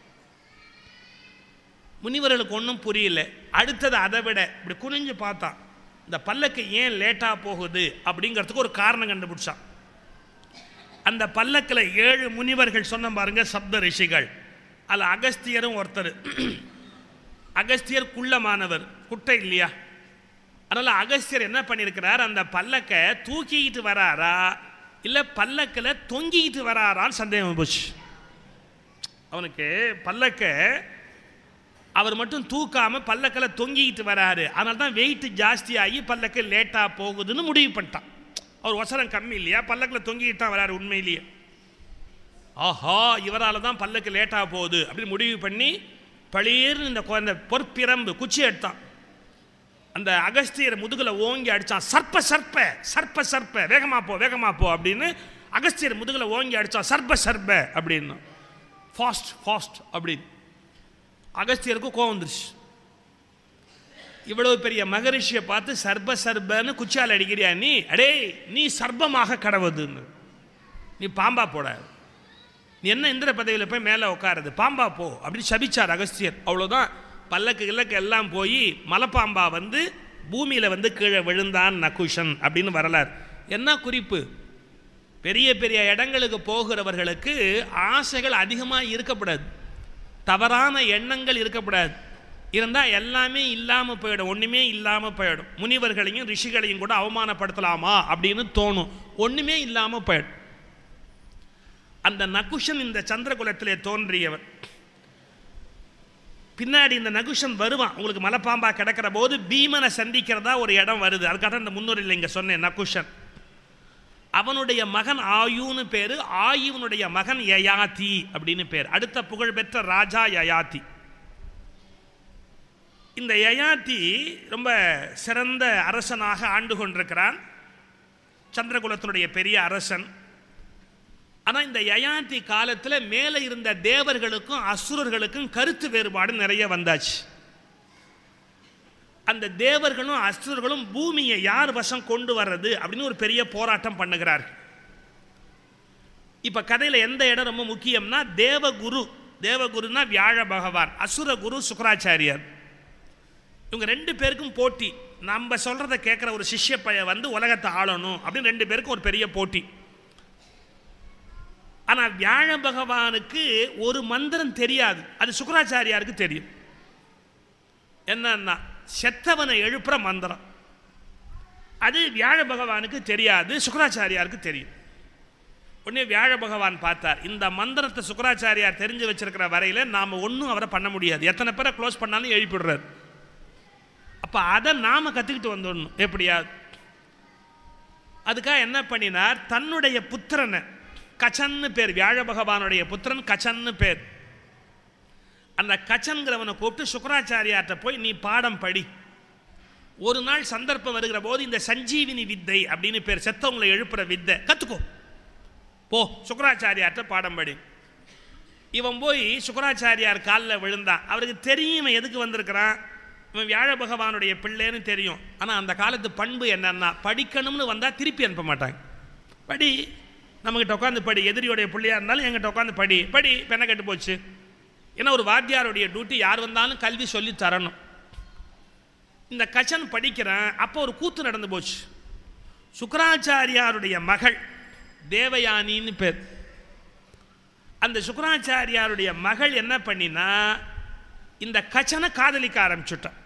முனிவர்களுக்கு ஒன்றும் புரியல. அடுத்தது அதை விட இப்படி குனிஞ்சு பார்த்தான், இந்த பல்லக்கு ஏன் லேட்டாக போகுது அப்படிங்கிறதுக்கு ஒரு காரணம் கண்டுபிடிச்சான். அந்த பல்லக்கில் 7 முனிவர்கள் சொன்ன பாருங்க, சப்த ரிஷிகள். அதில் அகஸ்தியரும் ஒருத்தர். அகஸ்தியர் குள்ளமானவர், குட்டை இல்லையா? அதனால் அகஸ்தியர் என்ன பண்ணியிருக்கிறார், அந்த பல்லக்கை தூக்கிக்கிட்டு வராரா இல்லை பல்லக்கில் தொங்கிக்கிட்டு வராரான்னு சந்தேகம் போச்சு அவனுக்கு. பல்லக்கை அவர் மட்டும் தூக்காமல் பல்லக்கில் தொங்கிக்கிட்டு வராரு, அதனால தான் வெயிட் ஜாஸ்தியாகி பல்லக்கு லேட்டாக போகுதுன்னு முடிவு பண்ணிட்டான். அவர் ஒசரம் கம்மி இல்லையா, பல்லக்கில் தொங்கிக்கிட்டு தான் வராரு உண்மையிலேயே. ஆஹா இவரால் தான் பல்லக்கு லேட்டாக போகுது அப்படின்னு முடிவு பண்ணி பளீர்னு இந்த பொற்பிரம்பு குச்சி எடுத்தான். அந்த அகஸ்தியர் முதுகில் ஓங்கி அடித்தான். சர்ப்ப சர்ப்ப சர்ப்ப சர்ப்ப வேகமாக போ அப்படின்னு அகஸ்தியர் முதுகில் ஓங்கி அடித்தான். சர்ப்ப சர்ப்ப அப்படின்னு, ஃபாஸ்ட் ஃபாஸ்ட் அப்படின்னு. அகஸ்தியருக்கு கோவம் வந்துருச்சு. இவ்வளவு பெரிய மகரிஷியை பார்த்து சர்ப சர்பன்னு குச்சால் அடிக்கிறியா நீ? அடே நீ சர்ப்பமாக கடவுதுன்னு, நீ பாம்பா போட, நீ என்ன இந்திர பதவியில் போய் மேலே உட்காருது, பாம்பா போ அப்படின்னு சபிச்சார் அகஸ்தியர். அவ்வளோதான், பல்லக்கு கிழக்கு எல்லாம் போய் மலைப்பாம்பா வந்து பூமியில் வந்து கீழே விழுந்தான் நகுஷன் அப்படின்னு வரலாறு. என்ன குறிப்பு, பெரிய பெரிய இடங்களுக்கு போகிறவர்களுக்கு ஆசைகள் அதிகமாக இருக்கப்படாது, தவறான எண்ணங்கள் இருக்கக்கூடாது. இருந்தால் எல்லாமே இல்லாமல் போயிடும், ஒன்றுமே இல்லாமல் போயிடும். முனிவர்களையும் ரிஷிகளையும் கூட அவமானப்படுத்தலாமா அப்படின்னு தோணும், ஒன்றுமே இல்லாமல் போயிடும். அந்த நகுஷன் இந்த சந்திரகுலத்திலே தோன்றியவர். பின்னாடி இந்த நகுஷன் வருவான். உங்களுக்கு மலைப்பாம்பா கிடக்கிற போது பீமனை சந்திக்கிறதா ஒரு இடம் வருது. அதுக்காக இந்த முன்னுரையில் இங்கே சொன்னேன். நகுஷன் அவனுடைய மகன் ஆயுன்னு பேர். ஆயுவனுடைய மகன் யயாதி அப்படின்னு பேர். அடுத்த புகழ்பெற்ற ராஜா யயாதி. இந்த யயாதி ரொம்ப சிறந்த அரசனாக ஆண்டு கொண்டிருக்கிறான். சந்திரகுலத்தினுடைய பெரிய அரசன். ஆனால் இந்த யயாதி காலத்தில் மேலே இருந்த தேவர்களுக்கும் அசுரர்களுக்கும் கருத்து வேறுபாடு நிறைய வந்தாச்சு. அந்த தேவர்களும் அசுரர்களும் பூமியை யார் வசம் கொண்டு வர்றது அப்படின்னு ஒரு பெரிய போராட்டம் பண்ணுகிறார்கள். இப்போ கதையில் எந்த இடம் ரொம்ப முக்கியம்னா தேவகுரு. தேவகுருனா வியாழ பகவான், அசுர குரு சுக்கராச்சாரியார். இவங்க ரெண்டு பேருக்கும் போட்டி. நம்ம சொல்கிறத கேட்குற ஒரு சிஷ்ய பையன் வந்து உலகத்தை ஆளணும் அப்படின்னு ரெண்டு பேருக்கும் ஒரு பெரிய போட்டி. ஆனால் வியாழ பகவானுக்கு ஒரு மந்திரம் தெரியாது, அது சுக்கராச்சாரியாருக்கு தெரியும். என்னன்னா செத்தவனை எழுப்புற மந்திரம். அது வியாழ பகவானுக்கு தெரியாது, சுக்கராச்சாரியாருக்கு தெரியும். உடனே வியாழ பகவான் பார்த்தார், இந்த மந்திரத்தை சுக்கராச்சாரியார் தெரிஞ்சு வச்சிருக்கிற வரையில் நாம் ஒன்றும் அவரை பண்ண முடியாது. எத்தனை பேரை க்ளோஸ் பண்ணாலும் எழுப்பிடுறார். அப்போ அதை நாம் கற்றுக்கிட்டு வந்துடணும் எப்படியாவது. அதுக்காக என்ன பண்ணினார், தன்னுடைய புத்திரனை, கச்சன்னு பேர், வியாழ பகவானுடைய புத்திரன் கச்சன்னு பேர், அந்த கச்சன்கிறவனை கூப்பிட்டு சுக்கராச்சாரியார்கிட்ட போய் நீ பாடம் படி. ஒரு நாள் சந்தர்ப்பம் வருகிற போது இந்த சஞ்சீவினி வித்தை அப்படின்னு பேர், செத்தவங்களை எழுப்புற வித்தை கற்றுக்கோ, போ சுக்கராச்சாரியார்கிட்ட பாடம் படி. இவன் போய் சுக்கராச்சாரியார் காலில் விழுந்தான். அவருக்கு தெரியும் இவன் எதுக்கு வந்திருக்கிறான், இவன் வியாழ பகவானுடைய பிள்ளைன்னு தெரியும். ஆனால் அந்த காலத்து பண்பு என்னன்னா, படிக்கணும்னு வந்தால் திருப்பி அனுப்ப மாட்டாங்க. படி, நம்மகிட்ட உட்காந்து படி. எதிரியோடைய பிள்ளையாக இருந்தாலும் எங்கிட்ட உட்காந்து படி படி. பெண்ணை கட்டு போச்சு. ஏன்னா ஒரு வாத்தியாருடைய டியூட்டி யார் வந்தாலும் கல்வி சொல்லி தரணும். இந்த கச்சன் படிக்கிறான். அப்போ ஒரு கூத்து நடந்து போச்சு. சுக்கராச்சாரியாருடைய மகள் தேவயானின்னு பேர். அந்த சுக்கராச்சாரியாருடைய மகள் என்ன பண்ணினா, இந்த கச்சனை காதலிக்க ஆரம்பிச்சுட்டான்.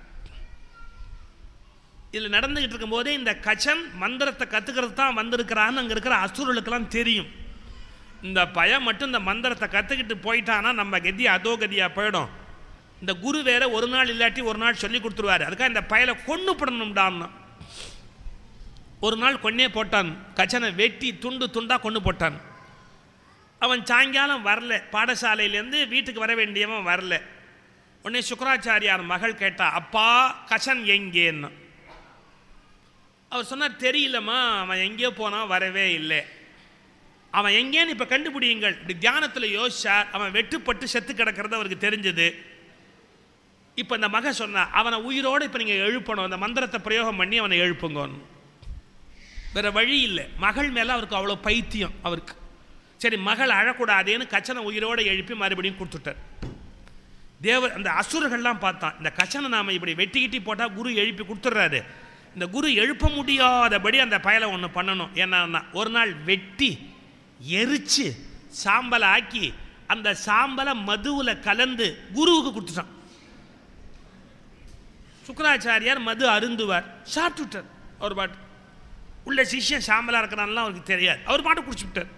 இதில் நடந்துகிட்டு இருக்கும் போதே இந்த கச்சன் மந்திரத்தை கற்றுக்கிறது தான் வந்திருக்கிறான்னு அங்கே இருக்கிற அசுரர்களுக்கெல்லாம் தெரியும். இந்த பையன் மட்டும் இந்த மந்திரத்தை கற்றுக்கிட்டு போயிட்டானா நம்ம கதி அதோ கதியாக போயிடும். இந்த குரு வேற ஒரு நாள் இல்லாட்டி ஒரு நாள் சொல்லி கொடுத்துருவாரு. அதுக்காக இந்த பையலை கொண்டு போடணும்டான்னா ஒரு நாள் கொன்னே போட்டான். கச்சனை வெட்டி துண்டு துண்டாக கொண்டு போட்டான். அவன் சாயங்காலம் வரல, பாடசாலையிலேருந்து வீட்டுக்கு வர வேண்டியவன் வரல. உடனே சுக்கராச்சாரியார் மகள் கேட்டா, அப்பா கச்சன் எங்கேன்னு. அவர் சொன்னார், தெரியலம்மா, அவன் எங்கேயோ போனான், வரவே இல்லை. அவன் எங்கேன்னு இப்போ கண்டுபிடியுங்கள். இப்படி தியானத்தில் யோசிச்சார். அவன் வெட்டுப்பட்டு செத்து கிடக்கிறது அவருக்கு தெரிஞ்சது. இப்போ இந்த மகன் சொன்னா, அவனை உயிரோடு இப்போ நீங்கள் எழுப்பணும், அந்த மந்திரத்தை பிரயோகம் பண்ணி அவனை எழுப்புங்கன்னு. வேற வழி இல்லை. மகள் மேலே அவருக்கு அவ்வளோ பைத்தியம் அவருக்கு. சரி, மகள் அழக்கூடாதேன்னு கச்சனை உயிரோடு எழுப்பி மறுபடியும் கொடுத்துட்டார். அந்த அசுரர்கள்லாம் பார்த்தான், இந்த கச்சனை நாம் இப்படி வெட்டிக்கிட்டி போட்டால் குரு எழுப்பி கொடுத்துட்றாரு. இந்த குரு எழுப்ப முடியாதபடி அந்த பயலை ஒன்று பண்ணணும். ஏன்னா ஒரு நாள் வெட்டி எரிச்சு சாம்பலை ஆக்கி அந்த சாம்பலை மதுவில் கலந்து குருவுக்கு கொடுத்துட்டான். சுக்கராச்சாரியார் மது அருந்துவார், சாப்பிட்டுட்டார். அவர் பாட்டு உள்ள சிஷ்யன் சாம்பலாக இருக்கிறான்லாம் அவருக்கு தெரியாது. அவர் பாட்டு குடிச்சுட்டார்.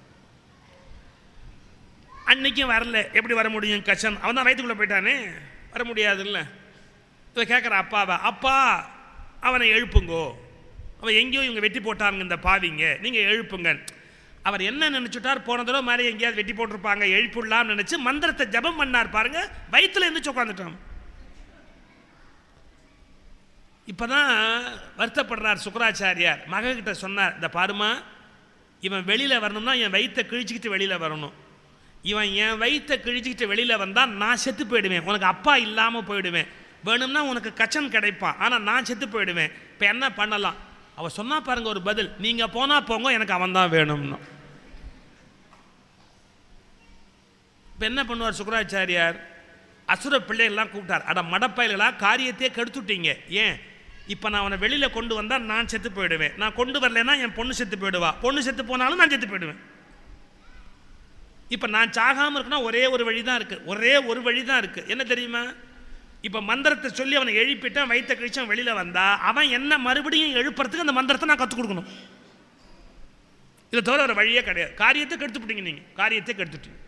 அன்னைக்கும் வரல. எப்படி வர முடியும் கச்சன்? அவன் தான் வயிற்றுக்குள்ளே போயிட்டானே, வர முடியாதுல்ல. இதை கேட்குற அப்பாவை, அப்பா அவனை எழுப்புங்கோ, அவன் எங்கேயோ இவங்க வெட்டி போட்டாங்க இந்த பாவிங்க, நீங்கள் எழுப்புங்க. அவர் என்ன நினச்சிட்டார், போன தடவை மாதிரி எங்கேயாவது வெட்டி போட்டிருப்பாங்க, எழுப்பிடலாம்னு நினச்சி மந்திரத்தை ஜபம் பண்ணார். பாருங்க, வயிற்றுல இருந்துச்சு உட்காந்துட்டான். இப்போதான் வருத்தப்படுறார் சுக்கராச்சாரியார். மகக்கிட்ட சொன்னார், இந்த பாருமா, இவன் வெளியில் வரணும்னா என் வயிற்றை கிழிச்சிக்கிட்டு வெளியில் வரணும். இவன் என் வயிற்றை கிழிச்சிக்கிட்டு வெளியில் வந்தால் நான் செத்து போயிடுவேன், உனக்கு அப்பா இல்லாமல் போயிடுவேன். வேணும்னா உனக்கு கச்சன் கிடைப்பான், ஆனால் நான் செத்து போயிடுவேன். இப்போ என்ன பண்ணலாம்? அவள் சொன்னா பாருங்க ஒரு பதில், நீங்கள் போனால் போங்க, எனக்கு அவன் தான் வேணும்னு. இப்போ என்ன பண்ணுவார் சுக்கராச்சாரியார்? அசுர பிள்ளைகள்லாம் கூப்பிட்டார். அட மடப்பயல்களா, காரியத்தையே கெடுத்துட்டீங்க. ஏன் இப்போ நான் அவனை வெளியில் கொண்டு வந்தால் நான் செத்து போயிடுவேன், நான் கொண்டு வரலைன்னா என் பொண்ணு செத்து போயிடுவா, பொண்ணு செத்து போனாலும் நான் செத்து போயிடுவேன். இப்போ நான் சாகாமல் இருக்குன்னா ஒரே ஒரு வழி தான் இருக்குது, ஒரே ஒரு வழி தான் இருக்குது. என்ன தெரியுமா? இப்போ மந்திரத்தை சொல்லி அவனை எழுப்பிட்டான், வயிற்ற கழிச்சான், வெளியில் வந்தா அவன் என்ன மறுபடியும் எழுப்புறதுக்கு அந்த மந்திரத்தை நான் கற்றுக் கொடுக்கணும். இதை தவிர ஒரு வழியே கிடையாது. காரியத்தை கெடுத்துட்டீங்க, நீங்கள் காரியத்தை கெடுத்துட்டீங்க.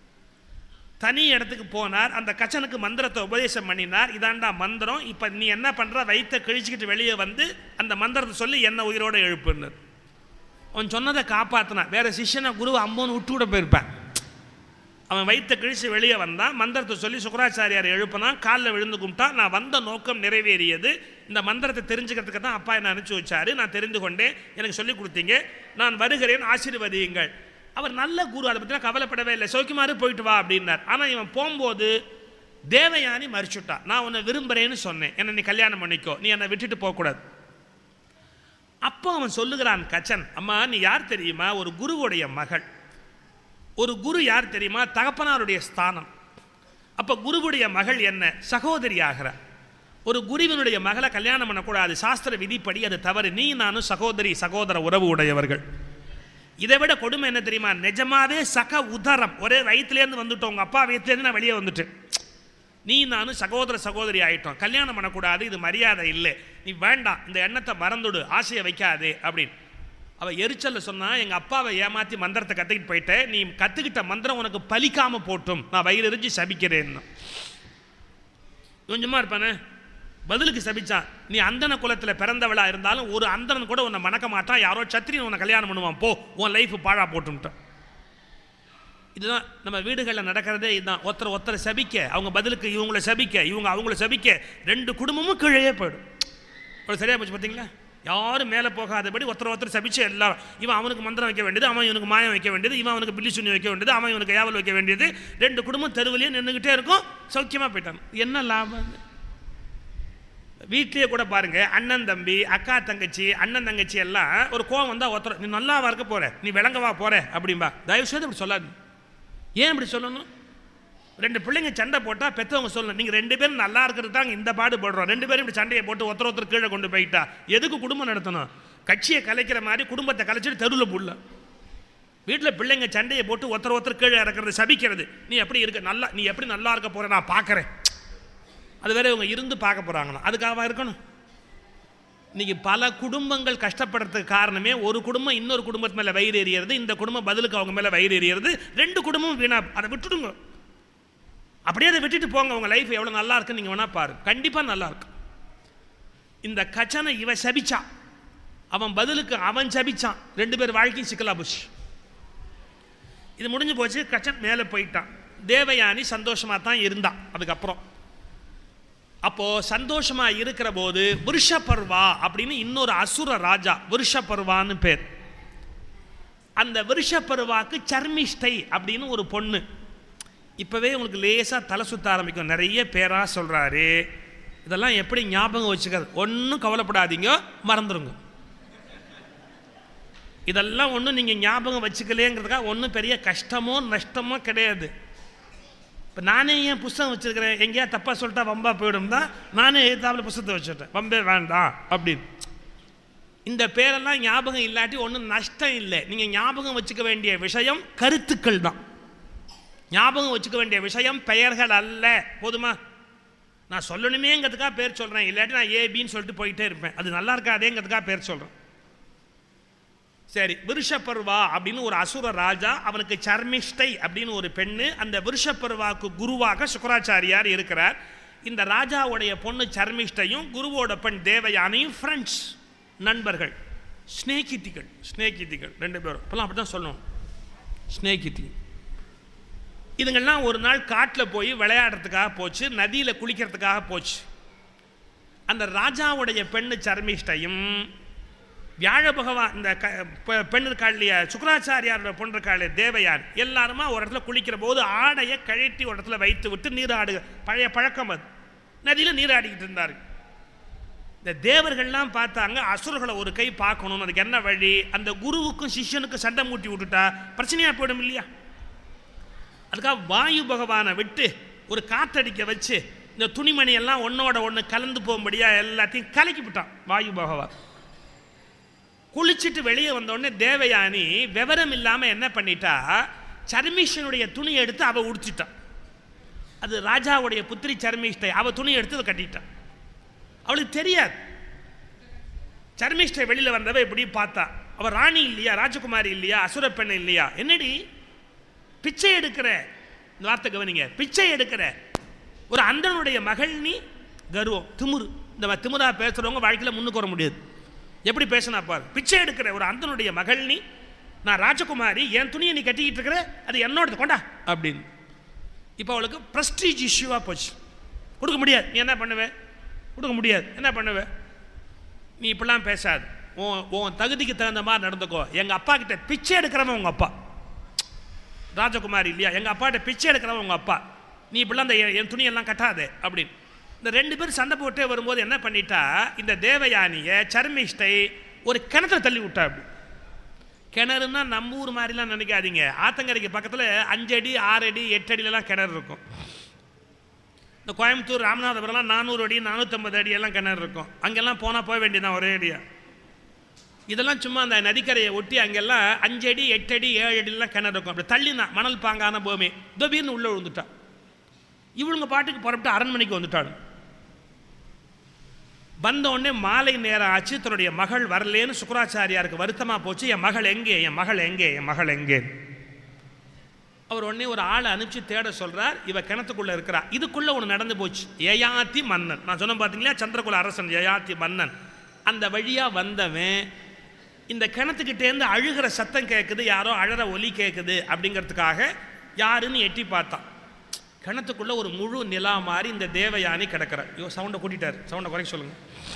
தனி இடத்துக்கு போனார், அந்த கச்சனுக்கு மந்திரத்தை உபதேசம் பண்ணினார். இதாண்டா மந்திரம், இப்போ நீ என்ன பண்ணுற, வயிற்றை கிழிச்சிக்கிட்டு வெளியே வந்து அந்த மந்திரத்தை சொல்லி என்ன உயிரோடு எழுப்புன்னார். அவன் சொன்னதை காப்பாற்றினான். வேறு சிஷ்யனை குரு அம்மோன்னு விட்டு விட போயிருப்பேன். அவன் வயிற்றை கிழிச்சு வெளியே வந்தான், மந்திரத்தை சொல்லி சுக்கராச்சாரியார் எழுப்பினான், காலில் விழுந்து கும்பிட்டான். நான் வந்த நோக்கம் நிறைவேறியது. இந்த மந்திரத்தை தெரிஞ்சுக்கிறதுக்கு தான் அப்பா என்னை அனுப்பிச்சி வச்சாரு, நான் தெரிந்து கொண்டேன், எனக்கு சொல்லிக் கொடுத்தீங்க, நான் வருகிறேன், ஆசீர்வதியுங்கள். அவர் நல்ல குரு, அதை பற்றிலாம் கவலைப்படவே இல்லை. சௌக்கியமாறு போயிட்டு வா அப்படின்னார். ஆனால் இவன் போகும்போது தேவயானி மறிச்சுட்டா. நான் உன்னை விரும்புகிறேன்னு சொன்னேன், என்னை நீ கல்யாணம் பண்ணிக்கோ, நீ என்னை விட்டுட்டு போகக்கூடாது. அப்போ அவன் சொல்லுகிறான், கச்சன், அம்மா நீ யார் தெரியுமா, ஒரு குருவுடைய மகள். ஒரு குரு யார் தெரியுமா, தகப்பனாருடைய ஸ்தானம். அப்போ குருவுடைய மகள் என்ன, சகோதரி ஆகிறார். ஒரு குருவினுடைய மகளை கல்யாணம் பண்ணக்கூடாது, சாஸ்திர விதிப்படி அது தவறு. நீ நானும் சகோதரி சகோதர உறவு உடையவர்கள். இதை விட கொடுமை என்ன தெரியுமா, நிஜமாவே சக உதரம், ஒரே வயிற்றுலேருந்து வந்துட்டோம், உங்கள் அப்பா வயிற்றுலேருந்து நான் வெளியே வந்துட்டேன், நீ நானும் சகோதர சகோதரி ஆகிட்டோம், கல்யாணம் பண்ணக்கூடாது, இது மரியாதை இல்லை, நீ வேண்டாம், இந்த எண்ணத்தை மறந்துடு, ஆசையை வைக்காதே அப்படின்னு. அவள் எரிச்சலில் சொன்னால், எங்கள் அப்பாவை ஏமாற்றி மந்திரத்தை கற்றுக்கிட்டு போயிட்டேன், நீ கற்றுக்கிட்ட மந்திரம் உனக்கு பலிக்காமல் போட்டும், நான் வயிறு எரிஞ்சு சபிக்கிறேன்னு. கொஞ்சமாக இருப்பானே, பதிலுக்கு சபிச்சான். நீ அந்தன குலத்தில் பிறந்தவளா இருந்தாலும் ஒரு அந்தனன் கூட உன்னை மணக்க மாட்டான், யாரோ சத்திரியன் உன்னை கல்யாணம் பண்ணுவான், போ, உன் லைஃப் பாழா போட்டுட்டான். இதுதான் நம்ம வீடுகளில் நடக்கிறதே. இதுதான், ஒருத்தர் சபிக்க, அவங்க பதிலுக்கு இவங்களை சபிக்க, இவங்க அவங்கள சபிக்க, ரெண்டு குடும்பமும் கீழே போயிடும். ஒரு சரியாக போச்சு பார்த்தீங்களா? யாரும் மேலே போகாதபடி ஒருத்தர் சபிச்சு எல்லாரும், இவன் அவனுக்கு மந்திரம் வைக்க வேண்டியது, அவன் இவனுக்கு மாயம் வைக்க வேண்டியது, இவன் அவனுக்கு பில்லி சுண்ணி வைக்க வேண்டியது, அவன் இவனுக்கு ஏவல் வைக்க வேண்டியது, ரெண்டு குடும்பம் தெருவிலேயே நின்றுக்கிட்டே இருக்கும், சௌக்கியமாக போயிட்டான். என்ன லாபம்? வீட்லேயே கூட பாருங்க, அண்ணன் தம்பி, அக்கா தங்கச்சி, அண்ணன் தங்கச்சி எல்லாம் ஒரு கோவம் வந்தால் ஒருத்தர், நீ நல்லாவா இருக்க போற, நீ விளங்கவா போற அப்படின்பா. தயவுசெய்து இப்படி சொல்லாது. ஏன் இப்படி சொல்லணும்? ரெண்டு பிள்ளைங்க சண்டை போட்டால் பெற்றவங்க சொல்லணும், நீங்கள் ரெண்டு பேரும் நல்லா இருக்கிறது தாங்க இந்த பாடுபடுறோம், ரெண்டு பேரும் இப்படி சண்டையை போட்டு ஒருத்தர் கீழே கொண்டு போயிட்டா எதுக்கு குடும்பம் நடத்தணும்? கட்சியை கலைக்கிற மாதிரி குடும்பத்தை கலைச்சிட்டு தெருவில் புள்ள. வீட்டில் பிள்ளைங்க சண்டையை போட்டு ஒருத்தர் கீழே இறக்கிறது, சபிக்கிறது. நீ எப்படி இருக்க, நல்லா, நீ எப்படி நல்லா இருக்க போற நான் பார்க்குறேன், அது வேற இவங்க இருந்து பார்க்க போகிறாங்களா, அதுக்காக இருக்கணும். இன்னைக்கு பல குடும்பங்கள் கஷ்டப்படுறதுக்கு காரணமே, ஒரு குடும்பம் இன்னொரு குடும்பத்து மேலே வயிறு எறிகிறது, இந்த குடும்பம் பதிலுக்கு அவங்க மேலே வயிறு எறிகிறது, ரெண்டு குடும்பமும் வீணா. அதை விட்டுடுங்க, அப்படியே அதை விட்டுட்டு போங்க. உங்கள் லைஃப் எவ்வளோ நல்லா இருக்குன்னு நீங்கள் வேணா பாரு, கண்டிப்பாக நல்லா இருக்கு. இந்த கச்சனை இவன் சபிச்சான், அவன் பதிலுக்கு அவன் சபிச்சான், ரெண்டு பேர் வாழ்க்கையும் சிக்கலா போச்சு. இது முடிஞ்சு போச்சு, கச்சன் மேலே போயிட்டான். தேவயானி சந்தோஷமாக தான் இருந்தான். அதுக்கப்புறம் அப்போ சந்தோஷமா இருக்கிற போது விருஷபர்வா அப்படின்னு இன்னொரு அசுர ராஜா, விருஷபர்வான்னு பேர். அந்த விருஷபர்வாக்கு சர்மிஷ்டை அப்படின்னு ஒரு பொண்ணு. இப்பவே உங்களுக்கு லேசா தலை சுத்த ஆரம்பிக்கும், நிறைய பேரா சொல்றாரு. இதெல்லாம் எப்படி ஞாபகம் வச்சுக்கிறது? ஒன்றும் கவலைப்படாதீங்க, மறந்துடுங்க. இதெல்லாம் ஒன்றும் நீங்க ஞாபகம் வச்சுக்கலேங்கிறதுக்காக ஒன்றும் பெரிய கஷ்டமோ நஷ்டமோ கிடையாது. இப்போ நானே ஏன் புஸ்தகம் வச்சுருக்கிறேன், எங்கேயா தப்பாக சொல்லிட்டா வம்பா போயிடும் தான் நானே எழுத்தாவில் புஸ்தகத்தை வச்சுட்டேன், வம்பே வேண்டாம் அப்படின்னு. இந்த பேரெல்லாம் ஞாபகம் இல்லாட்டி ஒன்றும் நஷ்டம் இல்லை. நீங்கள் ஞாபகம் வச்சுக்க வேண்டிய விஷயம் கருத்துக்கள் தான். ஞாபகம் வச்சுக்க வேண்டிய விஷயம் பெயர்கள் அல்ல. போதுமா? நான் சொல்லணுமேங்கிறதுக்காக பேர் சொல்கிறேன், இல்லாட்டி நான் ஏபின்னு சொல்லிட்டு போயிட்டே இருப்பேன், அது நல்லா இருக்காதேங்கிறதுக்காக பேர் சொல்கிறேன். சரி, விருஷபர்வா அப்படின்னு ஒரு அசுர ராஜா, அவனுக்கு சர்மிஷ்டை அப்படின்னு ஒரு பெண்ணு. அந்த விருஷபர்வாக்கு குருவாக சுக்கராச்சாரியார் இருக்கிறார். இந்த ராஜாவுடைய பொண்ணு சர்மிஷ்டையும் குருவோட பெண் தேவயானையும் ஃப்ரெண்ட்ஸ், நண்பர்கள், ஸ்நேகிதிகள் ரெண்டு பேரும். இப்பெல்லாம் அப்படி தான் சொல்லணும், ஸ்நேகிதி. இதுங்கெல்லாம் ஒரு நாள் காட்டில் போய் விளையாடுறதுக்காக போச்சு, நதியில் குளிக்கிறதுக்காக போச்சு. அந்த ராஜாவுடைய பெண்ணு சர்மிஷ்டையும் வியாழ பகவான் இந்த பெண் இருக்காளிய சுக்கராச்சாரியாரோட பொண்ணு இருக்காளிய தேவயான் எல்லாருமா ஒரு இடத்துல குளிக்கிற போது ஆடையை கழட்டி ஒரு இடத்துல வைத்து விட்டு நீராடு, பழைய பழக்கம் அது, நதியில் நீராடிக்கிட்டு இருந்தாரு. இந்த தேவர்கள்லாம் பார்த்தாங்க, அசுரர்களை ஒரு கை பார்க்கணும், அதுக்கு என்ன வழி? அந்த குருவுக்கும் சிஷ்யனுக்கும் சண்டை மூட்டி விட்டுட்டா பிரச்சனையா போயிடும் இல்லையா? அதுக்காக வாயு பகவானை விட்டு ஒரு காத்தடிக்க வச்சு இந்த துணிமணி எல்லாம் ஒன்னோட ஒன்று கலந்து போகும்படியா எல்லாத்தையும் கலக்கி விட்டான் வாயு பகவான். குளிச்சுட்டு வெளியே வந்தோடனே தேவயானி விவரம் இல்லாமல் என்ன பண்ணிட்டா, சர்மிஷ்டனுடைய துணி எடுத்து அவள் உடுத்திட்டான். அது ராஜாவுடைய புத்திரி சர்மிஷ்டை, அவள் துணி எடுத்து அதை கட்டிட்டான். அவளுக்கு தெரியாது. சர்மிஷ்டை வெளியில் வந்தவ இப்படி பார்த்தா, அவள் ராணி இல்லையா, ராஜகுமாரி இல்லையா, அசுர பெண் இல்லையா? என்னடி பிச்சை எடுக்கிற, இந்த வார்த்தை கவனிங்க, பிச்சை எடுக்கிற ஒரு அந்தனுடைய மகள் நீ? கர்வம், திமுரு. இந்த திமுறா பேசுகிறவங்க வாழ்க்கையில் முன்னுக்கு வர முடியாது. எப்படி பேசினா பாரு. பிச்சை எடுக்கிற ஒரு அந்தனுடைய மகள் நீ, நான் ராஜகுமாரி, என் துணியை நீ கட்டிக்கிட்டு இருக்கிற, அது என்னோடது, கொண்டா அப்படின்னு. இப்போ அவளுக்கு ப்ரெஸ்டீஜ் இஷ்யூவாக போச்சு. கொடுக்க முடியாது. நீ என்ன பண்ணுவே? கொடுக்க முடியாது. என்ன பண்ணுவே? நீ இப்படிலாம் பேசாது, உன் தகுதிக்கு தகுந்த மாதிரி நடந்துக்கோ. எங்கள் அப்பா கிட்ட பிச்சை எடுக்கிறவன் உங்கள் அப்பா, ராஜகுமாரி இல்லையா, எங்கள் அப்பாட்ட பிச்சை எடுக்கிறவன் உங்கள் அப்பா, நீ இப்படிலாம் இந்த என் துணியெல்லாம் கட்டாதே அப்படின்னு. இந்த 2 பேர் சண்டை போட்டே வரும்போது என்ன பண்ணிட்டா, இந்த தேவயானியை சர்மிஷ்டை ஒரு கிணத்துல தள்ளி விட்டா. அப்படி கிணறுன்னா நம்ம ஊர் மாதிரிலாம் நினைக்காதீங்க. ஆத்தங்கரைக்கு பக்கத்தில் 5 அடி 6 அடி 8 அடியிலலாம் கிணறு இருக்கும். இந்த கோயம்புத்தூர் ராமநாதபுரம்லாம் 400 அடி 450 அடி எல்லாம் கிணறு இருக்கும். அங்கெல்லாம் போனால் போக வேண்டியதான் ஒரே அடியா. இதெல்லாம் சும்மா அந்த நதிக்கரையை ஒட்டி அங்கெல்லாம் 5 அடி 8 அடி 7 அடிலாம் கிணறு இருக்கும். அப்படி தள்ளினா மணல் பாங்கான பூமி, தொபீர்னு உள்ளே விழுந்துட்டா. இவளுங்க பாட்டுக்கு புறப்பட்டு அரண்மனைக்கு வந்துட்டாள். வந்த உடனே மாலை நேரம் ஆச்சு, தன்னுடைய மகள் வரலேன்னு சுக்கராச்சாரியாருக்கு வருத்தமாக போச்சு. என் மகள் எங்கே, என் மகள் எங்கே, என் மகள் எங்கே? அவர் உடனே ஒரு ஆளை அனுப்பிச்சு தேட சொல்கிறார். இவ கிணத்துக்குள்ளே இருக்கிறா. இதுக்குள்ளே ஒன்று நடந்து போச்சு. யயாதி மன்னன், நான் சொன்ன பார்த்தீங்களா, சந்திரகுல அரசன் யயாதி மன்னன். அந்த வழியாக வந்தவன் இந்த கிணத்துக்கிட்டேருந்து அழுகிற சத்தம் கேட்குது, யாரோ அழற ஒலி கேட்குது அப்படிங்கிறதுக்காக யாருன்னு எட்டி பார்த்தான். கிணத்துக்குள்ளே ஒரு முழு நிலா மாதிரி இந்த தேவயானி கிடக்கிற. சவுண்டை கூட்டிட்டார், சவுண்டை குறைக்க சொல்லுங்க.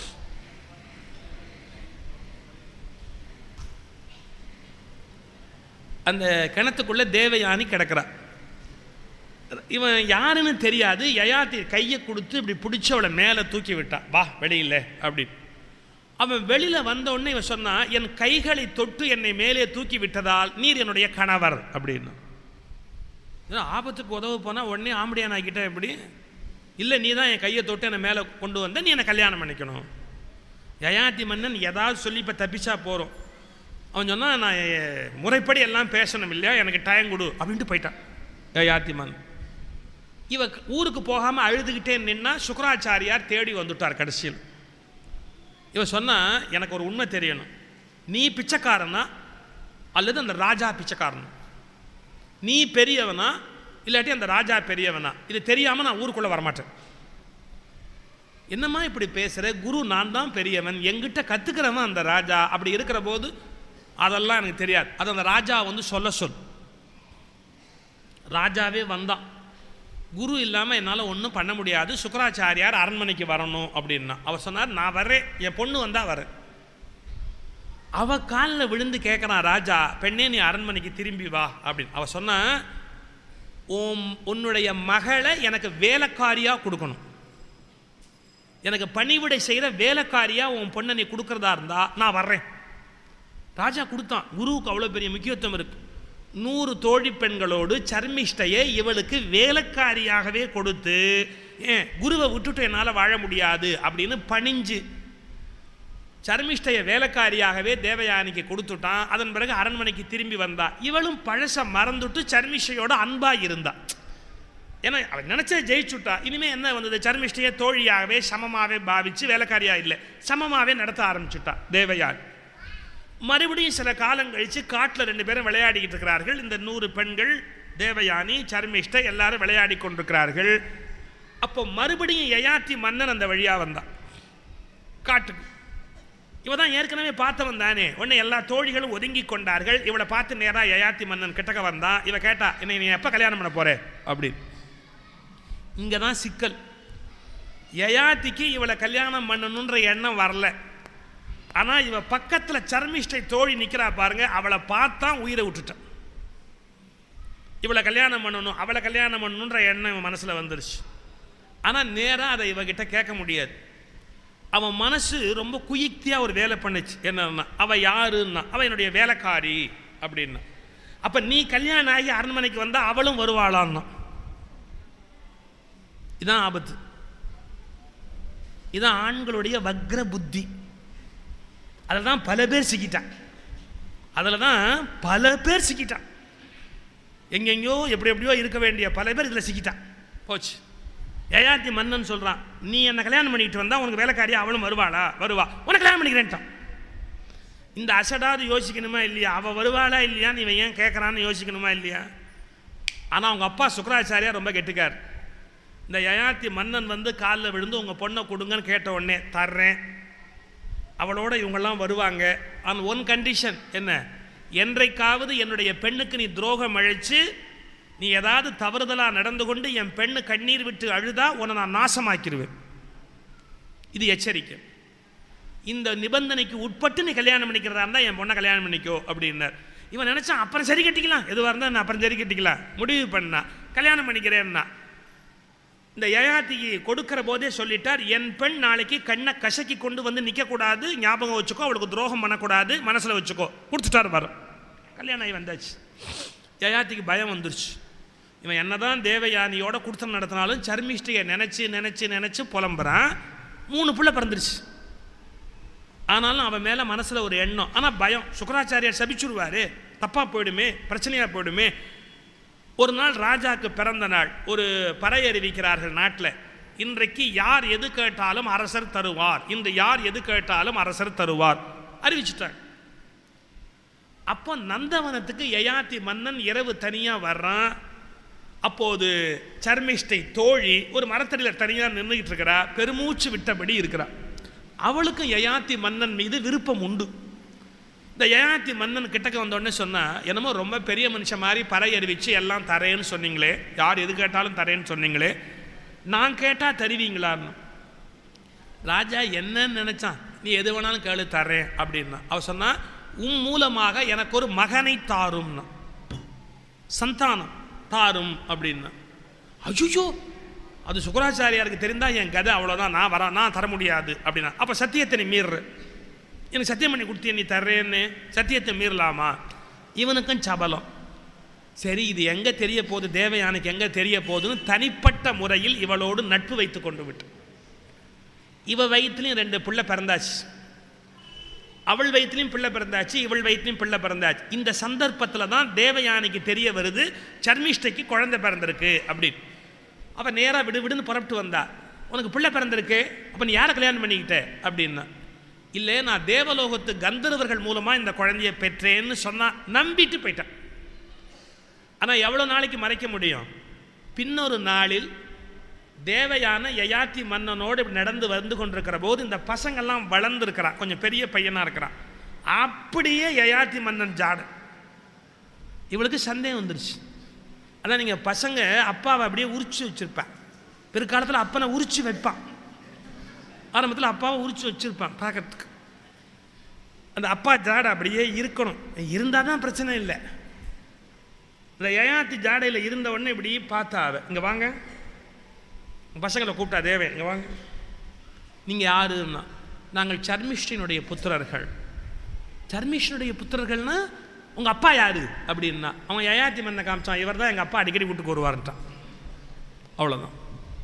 அந்த கிணத்துக்குள்ளே தேவயானி கிடக்கிறா. இவன் யாருன்னு தெரியாது. யயாதி கையை கொடுத்து இப்படி பிடிச்சி அவளை மேலே தூக்கி விட்டான். வா வெளியில் அப்படின்னு. அவன் வெளியில் வந்தோடனே இவன் சொன்னான், என் கைகளை தொட்டு என்னை மேலே தூக்கி விட்டதால் நீர் என்னுடைய கணவர் அப்படின்னு. ஆபத்துக்கு உதவு போனால் உடனே ஆம்படியான் ஆகிட்ட எப்படி? இல்லை, நீ தான் என் கையை தொட்டு என்னை மேலே கொண்டு வந்த, நீ என்னை கல்யாணம் பண்ணிக்கணும். யயாதி மன்னன் ஏதாவது சொல்லி இப்போ தப்பிச்சா போகிறோம். அவன் சொன்னால், நான் முறைப்படி எல்லாம் பேசணும் இல்லையா, எனக்கு டைம் கொடு அப்படின்ட்டு போயிட்டான் யயாதி மன்னன். இவ ஊருக்கு போகாமல் அழுதுகிட்டே நின்னா சுக்கராச்சாரியார் தேடி வந்துட்டார் கடைசியில். இவன் சொன்னால், எனக்கு ஒரு உண்மை தெரியணும், நீ பிச்சைக்காரனா அல்லது அந்த ராஜா பிச்சைக்காரனா? நீ பெரியவனா இல்லாட்டி அந்த ராஜா பெரியவனா? இது தெரியாமல் நான் ஊருக்குள்ளே வரமாட்டேன். என்னம்மா இப்படி பேசுகிற? குரு நான் தான் பெரியவன், எங்கிட்ட கற்றுக்கிறவன் அந்த ராஜா. அப்படி இருக்கிற போது அதெல்லாம் எனக்கு தெரியாது. அது அந்த ராஜா வந்து சொல்ல சொல். ராஜாவே வந்தான். குரு இல்லாமல் என்னால் ஒன்றும் பண்ண முடியாது, சுக்கராச்சாரியார் அரண்மனைக்கு வரணும் அப்படின்னா. அவர் சொன்னார், நான் வரேன், என் பொண்ணு வந்தால் வரேன். அவ காலில் விழுந்து கேட்குறான் ராஜா, பெண்ணே நீ அரண்மனைக்கு திரும்பி வா அப்படின்னு. அவ சொன்னா, உன்னுடைய மகளை எனக்கு வேலைக்காரியாக கொடுக்கணும், எனக்கு பணிவிடை செய்கிற வேலைக்காரியாக உன் பொண்ணை நீ கொடுக்குறதா இருந்தா நான் வர்றேன். ராஜா கொடுத்தான். குருவுக்கு அவ்வளோ பெரிய முக்கியத்துவம் இருக்கு. 100 தோழி பெண்களோடு சர்மிஷ்டையை இவளுக்கு வேலைக்காரியாகவே கொடுத்து, ஏன் குருவை விட்டுட்டு என்னால் வாழ முடியாது அப்படின்னு பணிஞ்சு சர்மிஷ்டையை வேலைக்காரியாகவே தேவயானிக்கு கொடுத்துட்டான். அதன் பிறகு அரண்மனைக்கு திரும்பி வந்தா. இவளும் பழச மறந்துட்டு சர்மிஷ்டையோட அன்பாக இருந்தா. ஏன்னா அவன் நினச்ச ஜெயிச்சுட்டா. இனிமேல் என்ன வந்தது, சர்மிஷ்டையை தோழியாகவே சமமாகவே பாவிச்சு, வேலைக்காரியாக இல்லை சமமாகவே நடத்த ஆரம்பிச்சுட்டா தேவயானி. மறுபடியும் சில காலம் கழித்து காட்டில் 2 பேரும் விளையாடிக்கிட்டு இருக்கிறார்கள். இந்த 100 பெண்கள், தேவயானி, சர்மிஷ்டை எல்லாரும் விளையாடி கொண்டிருக்கிறார்கள். அப்போ மறுபடியும் யயாதி மன்னன் அந்த வழியாக வந்தான் காட்டுக்கு. இவ தான் ஏற்கனவே பார்த்தவன் தானே. உடனே எல்லா தோழிகளும் ஒதுங்கி கொண்டார்கள். இவளை பார்த்து நேராக யயாதி மன்னன் கிட்டக்க வந்தான். இவ கேட்டா, என்னை நீ எப்போ கல்யாணம் பண்ண போற அப்படின்னு. இங்கே தான் சிக்கல். யயாதிக்கு இவளை கல்யாணம் பண்ணணுன்ற எண்ணம் வரல. ஆனால் இவ பக்கத்தில் சர்மிஷ்டை தோழி நிற்கிறா பாருங்க, அவளை பார்த்தா உயிரை விட்டுட்டான். இவளை கல்யாணம் பண்ணணும், அவளை கல்யாணம் பண்ணணுன்ற எண்ணம் இவன் மனசில் வந்துருச்சு. ஆனால் நேராக அதை இவகிட்ட கேட்க முடியாது. அவன் மனசு ரொம்ப குயுக்தியாக ஒரு வேலை பண்ணுச்சு. என்னன்னா, அவள் யாருன்னா, அவள் என்னுடைய வேலைக்காரி அப்படின்னா. அப்போ நீ கல்யாணம் ஆகி அரண்மனைக்கு வந்தால் அவளும் வருவாளான்னா. இதான் ஆபத்து. இதான் ஆண்களுடைய வக்ர புத்தி. அதில் தான் பல பேர் சிக்கிட்டான். எங்கெங்கயோ எப்படி எப்படியோ இருக்க வேண்டிய பல பேர் இதில் சிக்கிட்டான். போச்சு. யயாதி மன்னன் சொல்கிறான், நீ என்னை கல்யாணம் பண்ணிட்டு வந்தால் உனக்கு வேலைக்காரியா அவளும் வருவாளா? வருவா, உனக்கு கல்யாணம் பண்ணிக்கிறேன்ட்டான். இந்த அசடாவது யோசிக்கணுமா இல்லையா? அவள் வருவாளா இல்லையான்னு இவன் ஏன் கேட்குறான்னு யோசிக்கணுமா இல்லையா? ஆனால் அவங்க அப்பா சுக்கராச்சாரியார் ரொம்ப கெட்டுக்கார். இந்த யயாத்தி மன்னன் வந்து காலில் விழுந்து உங்கள் பொண்ணை கொடுங்கன்னு கேட்ட உடனே தர்றேன், அவளோட இவங்கெல்லாம் வருவாங்க. ஆன் ஒன் கண்டிஷன் என்ன, என்றைக்காவது என்னுடைய பெண்ணுக்கு நீ துரோகம் அழைச்சு நீ ஏதாவது தவறுதலாக நடந்து கொண்டு என் பெண்ணு கண்ணீர் விட்டு அழுதா உன்னை நான் நாசமாக்கிடுவேன். இது எச்சரிக்கை. இந்த நிபந்தனைக்கு உட்பட்டு நீ கல்யாணம் பண்ணிக்கிறதா இருந்தால் என் பொண்ணை கல்யாணம் பண்ணிக்கோ அப்படின்னார். இவன் நினச்சான் அப்புறம் சரி கட்டிக்கலாம், எதுவாக இருந்தால் நான் அப்புறம் சரி கட்டிக்கலாம் முடிவு பண்ணா, கல்யாணம் பண்ணிக்கிறேன்னா. இந்த யயாத்திக்கு கொடுக்கிற போதே சொல்லிட்டார், என் பெண் நாளைக்கு கண்ணை கசக்கி கொண்டு வந்து நிற்கக்கூடாது, ஞாபகம் வச்சுக்கோ, அவளுக்கு துரோகம் பண்ணக்கூடாது, மனசில் வச்சுக்கோ. கொடுத்துட்டார். வரும் கல்யாணம் ஆகி வந்தாச்சு. யயாத்திக்கு பயம் வந்துருச்சு. இவன் என்னதான் தேவயானியோட குடுத்தம் நடத்தினாலும் சர்மிஷ்டியை நினச்சி நினச்சி நினச்சி புலம்புறான். 3 பிள்ளை பிறந்துருச்சு. ஆனாலும் அவன் மேலே மனசில் ஒரு எண்ணம், ஆனால் பயம். சுக்கராச்சாரியார் சபிச்சுடுவார், தப்பாக போயிடுமே, பிரச்சனையாக போயிடுமே. ஒரு நாள் ராஜாவுக்கு பிறந்த நாள். ஒரு பறை அறிவிக்கிறார்கள் நாட்டில், இன்றைக்கு யார் எது கேட்டாலும் அரசர் தருவார், இன்று யார் எது கேட்டாலும் அரசர் தருவார் அறிவிச்சுட்டாங்க. அப்போ நந்தவனத்துக்கு யயாத்தி மன்னன் இரவு தனியாக வர்றான். அப்போது சர்மிஷ்டை தோழி ஒரு மரத்தடியில் தனியாக நின்றுக்கிட்டு இருக்கிறா, பெருமூச்சு விட்டபடி இருக்கிறா. அவளுக்கும் யயாத்தி மன்னன் மீது விருப்பம் உண்டு. இந்த யயாத்தி மன்னன் கிட்டக்க வந்தோடனே சொன்னால், என்னமோ ரொம்ப பெரிய மனுஷன் மாதிரி பறை அறிவிச்சு எல்லாம் தரேன்னு சொன்னீங்களே, யார் எது கேட்டாலும் தரேன்னு சொன்னீங்களே, நான் கேட்டால் தருவீங்களான்னு. ராஜா என்னன்னு நினச்சான், நீ எது வேணாலும் கேளு தரேன் அப்படின்னா. அவ சொன்னா, உன் மூலமாக எனக்கு ஒரு மகனை தாரும்னா, சந்தானம் தாரும் அப்படின்னா. ஐயோ, அது சுக்கராச்சாரியாருக்கு தெரிந்தால் என் கதை அவ்வளோதான், நான் தர முடியாது அப்படின்னா. அப்போ சத்தியத்தை நீ மீறு, எனக்கு சத்தியம் பண்ணி கொடுத்திய நீ தர்றேன்னு, சத்தியத்தை மீறலாமா? இவனுக்கும் சபலம். சரி, இது எங்கே தெரிய போகுது, தேவயானுக்கு எங்கே தெரிய போகுதுன்னு தனிப்பட்ட முறையில் இவளோடு நட்பு வைத்து கொண்டு விட்டு, இவ வயிற்றுலையும் 2 பிள்ளை பிறந்தாச்சு, அவள் வயிற்றுலையும் பிள்ளை பிறந்தாச்சு, இவள் வயிற்றுலையும் பிள்ளை பிறந்தாச்சு. இந்த சந்தர்ப்பத்தில் தான் தேவயானிக்கு தெரிய வருது சர்மிஷ்டைக்கு குழந்தை பிறந்திருக்கு அப்படின்னு. அவள் நேராக விடுன்னு புறப்பட்டு வந்தா. உனக்கு பிள்ளை பிறந்திருக்கு, அப்போ நீ யாரை கல்யாணம் பண்ணிக்கிட்ட அப்படின்னா. இல்லை, நான் தேவலோகத்து கந்தர்வர்கள் மூலமாக இந்த குழந்தையை பெற்றேன்னு சொன்னால் நம்பிட்டு போயிட்டான். ஆனால் எவ்வளோ நாளைக்கு மறைக்க முடியும்? பின்னொரு நாளில் தேவயான யயாத்தி மன்னனோடு இப்படி நடந்து வந்து கொண்டிருக்கிற போது இந்த பசங்கள்லாம் வளர்ந்துருக்கிறான், கொஞ்சம் பெரிய பையனாக இருக்கிறான். அப்படியே யயாத்தி மன்னன் ஜாட. இவளுக்கு சந்தேகம் வந்துருச்சு. அதான் நீங்கள் பசங்க அப்பாவை அப்படியே உரிச்சு வச்சுருப்பேன், பிற்காலத்தில் அப்பனை உரிச்சு வைப்பான். ஆரம்பத்தில் அப்பாவை உரிச்சு வச்சுருப்பான் பார்க்கறதுக்கு. அந்த அப்பா ஜாடை அப்படியே இருக்கணும், இருந்தால் தான் பிரச்சனை இல்லை. இந்த யயாத்தி ஜாடையில் இருந்த உடனே இப்படி பார்த்தா அவ, இங்கே வாங்க, பசங்களை கூப்பிட்டா, தேவே இங்கே வாங்க, நீங்கள் யாருன்னா, நாங்கள் சர்மிஷ்டினுடைய புத்திரர்கள். சர்மிஷ்டினுடைய புத்திரர்கள்னா உங்கள் அப்பா யார் அப்படின்னா. அவன் யயாத்தி மன்னை காமிச்சான், இவர் தான் எங்கள் அப்பா, அடிக்கடி வீட்டுக்கு வருவார்ட்டான். அவ்வளோதான்.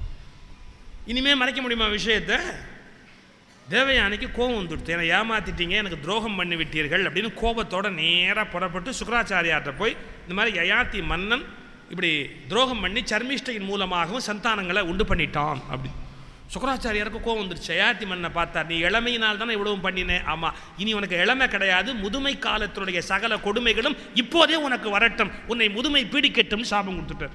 இனிமேல் மறைக்க முடியுமா விஷயத்தை? தேவயானிக்கு கோபம் வந்துடுது, என்னை ஏமாத்திட்டீங்க, எனக்கு துரோகம் பண்ணி விட்டீர்கள் அப்படின்னு கோபத்தோடு நேராக புறப்பட்டு சுக்கராச்சாரியார்கிட்ட போய், இந்த மாதிரி யயாத்தி மன்னன் இப்படி துரோகம் பண்ணி சர்மிஷ்டையின் மூலமாகவும் சந்தானங்களை உண்டு பண்ணிட்டான் அப்படி. சுக்கராச்சாரியாருக்கு கோபம் வந்துருச்சு. யயாத்தி மன்னனை பார்த்தார், நீ இளமையினால் தானே இவ்வளவும் பண்ணினேன், ஆமாம், இனி உனக்கு இளமை கிடையாது, முதுமை காலத்தினுடைய சகல கொடுமைகளும் இப்போதே உனக்கு வரட்டும், உன்னை முதுமை பீடிக்கட்டும்னு சாபம் கொடுத்துட்டார்.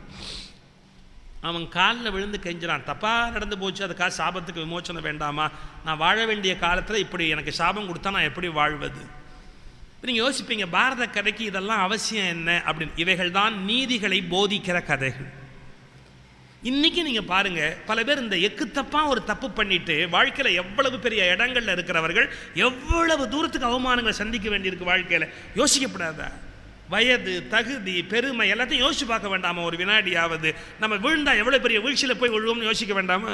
அவன் காலில் விழுந்து கெஞ்சிறான், தப்பாக நடந்து போச்சு, அதுக்காக சாபத்துக்கு விமோச்சனம் வேண்டாமா? நான் வாழ வேண்டிய காலத்தில் இப்படி எனக்கு சாபம் கொடுத்தா நான் எப்படி வாழ்வது? நீங்கள் யோசிப்பீங்க, பாரத கதைக்கு இதெல்லாம் அவசியம் என்ன அப்படின்னு. இவைகள் தான் நீதிகளை போதிக்கிற கதைகள். இன்றைக்கி நீங்கள் பாருங்கள், பல பேர் இந்த எக்குத்தப்பாக ஒரு தப்பு பண்ணிவிட்டு வாழ்க்கையில் எவ்வளவு பெரிய இடங்களில் இருக்கிறவர்கள் எவ்வளவு தூரத்துக்கு அவமானங்களை சந்திக்க வேண்டியிருக்கு வாழ்க்கையில். யோசிக்கப்படாதா? வயது, தகுதி, பெருமை எல்லாத்தையும் யோசிச்சு பார்க்க வேண்டாமா? ஒரு வினாடியாவது நம்ம விழுந்தா எவ்வளோ பெரிய வீழ்ச்சியில் போய் விழுவோம்னு யோசிக்க வேண்டாமா?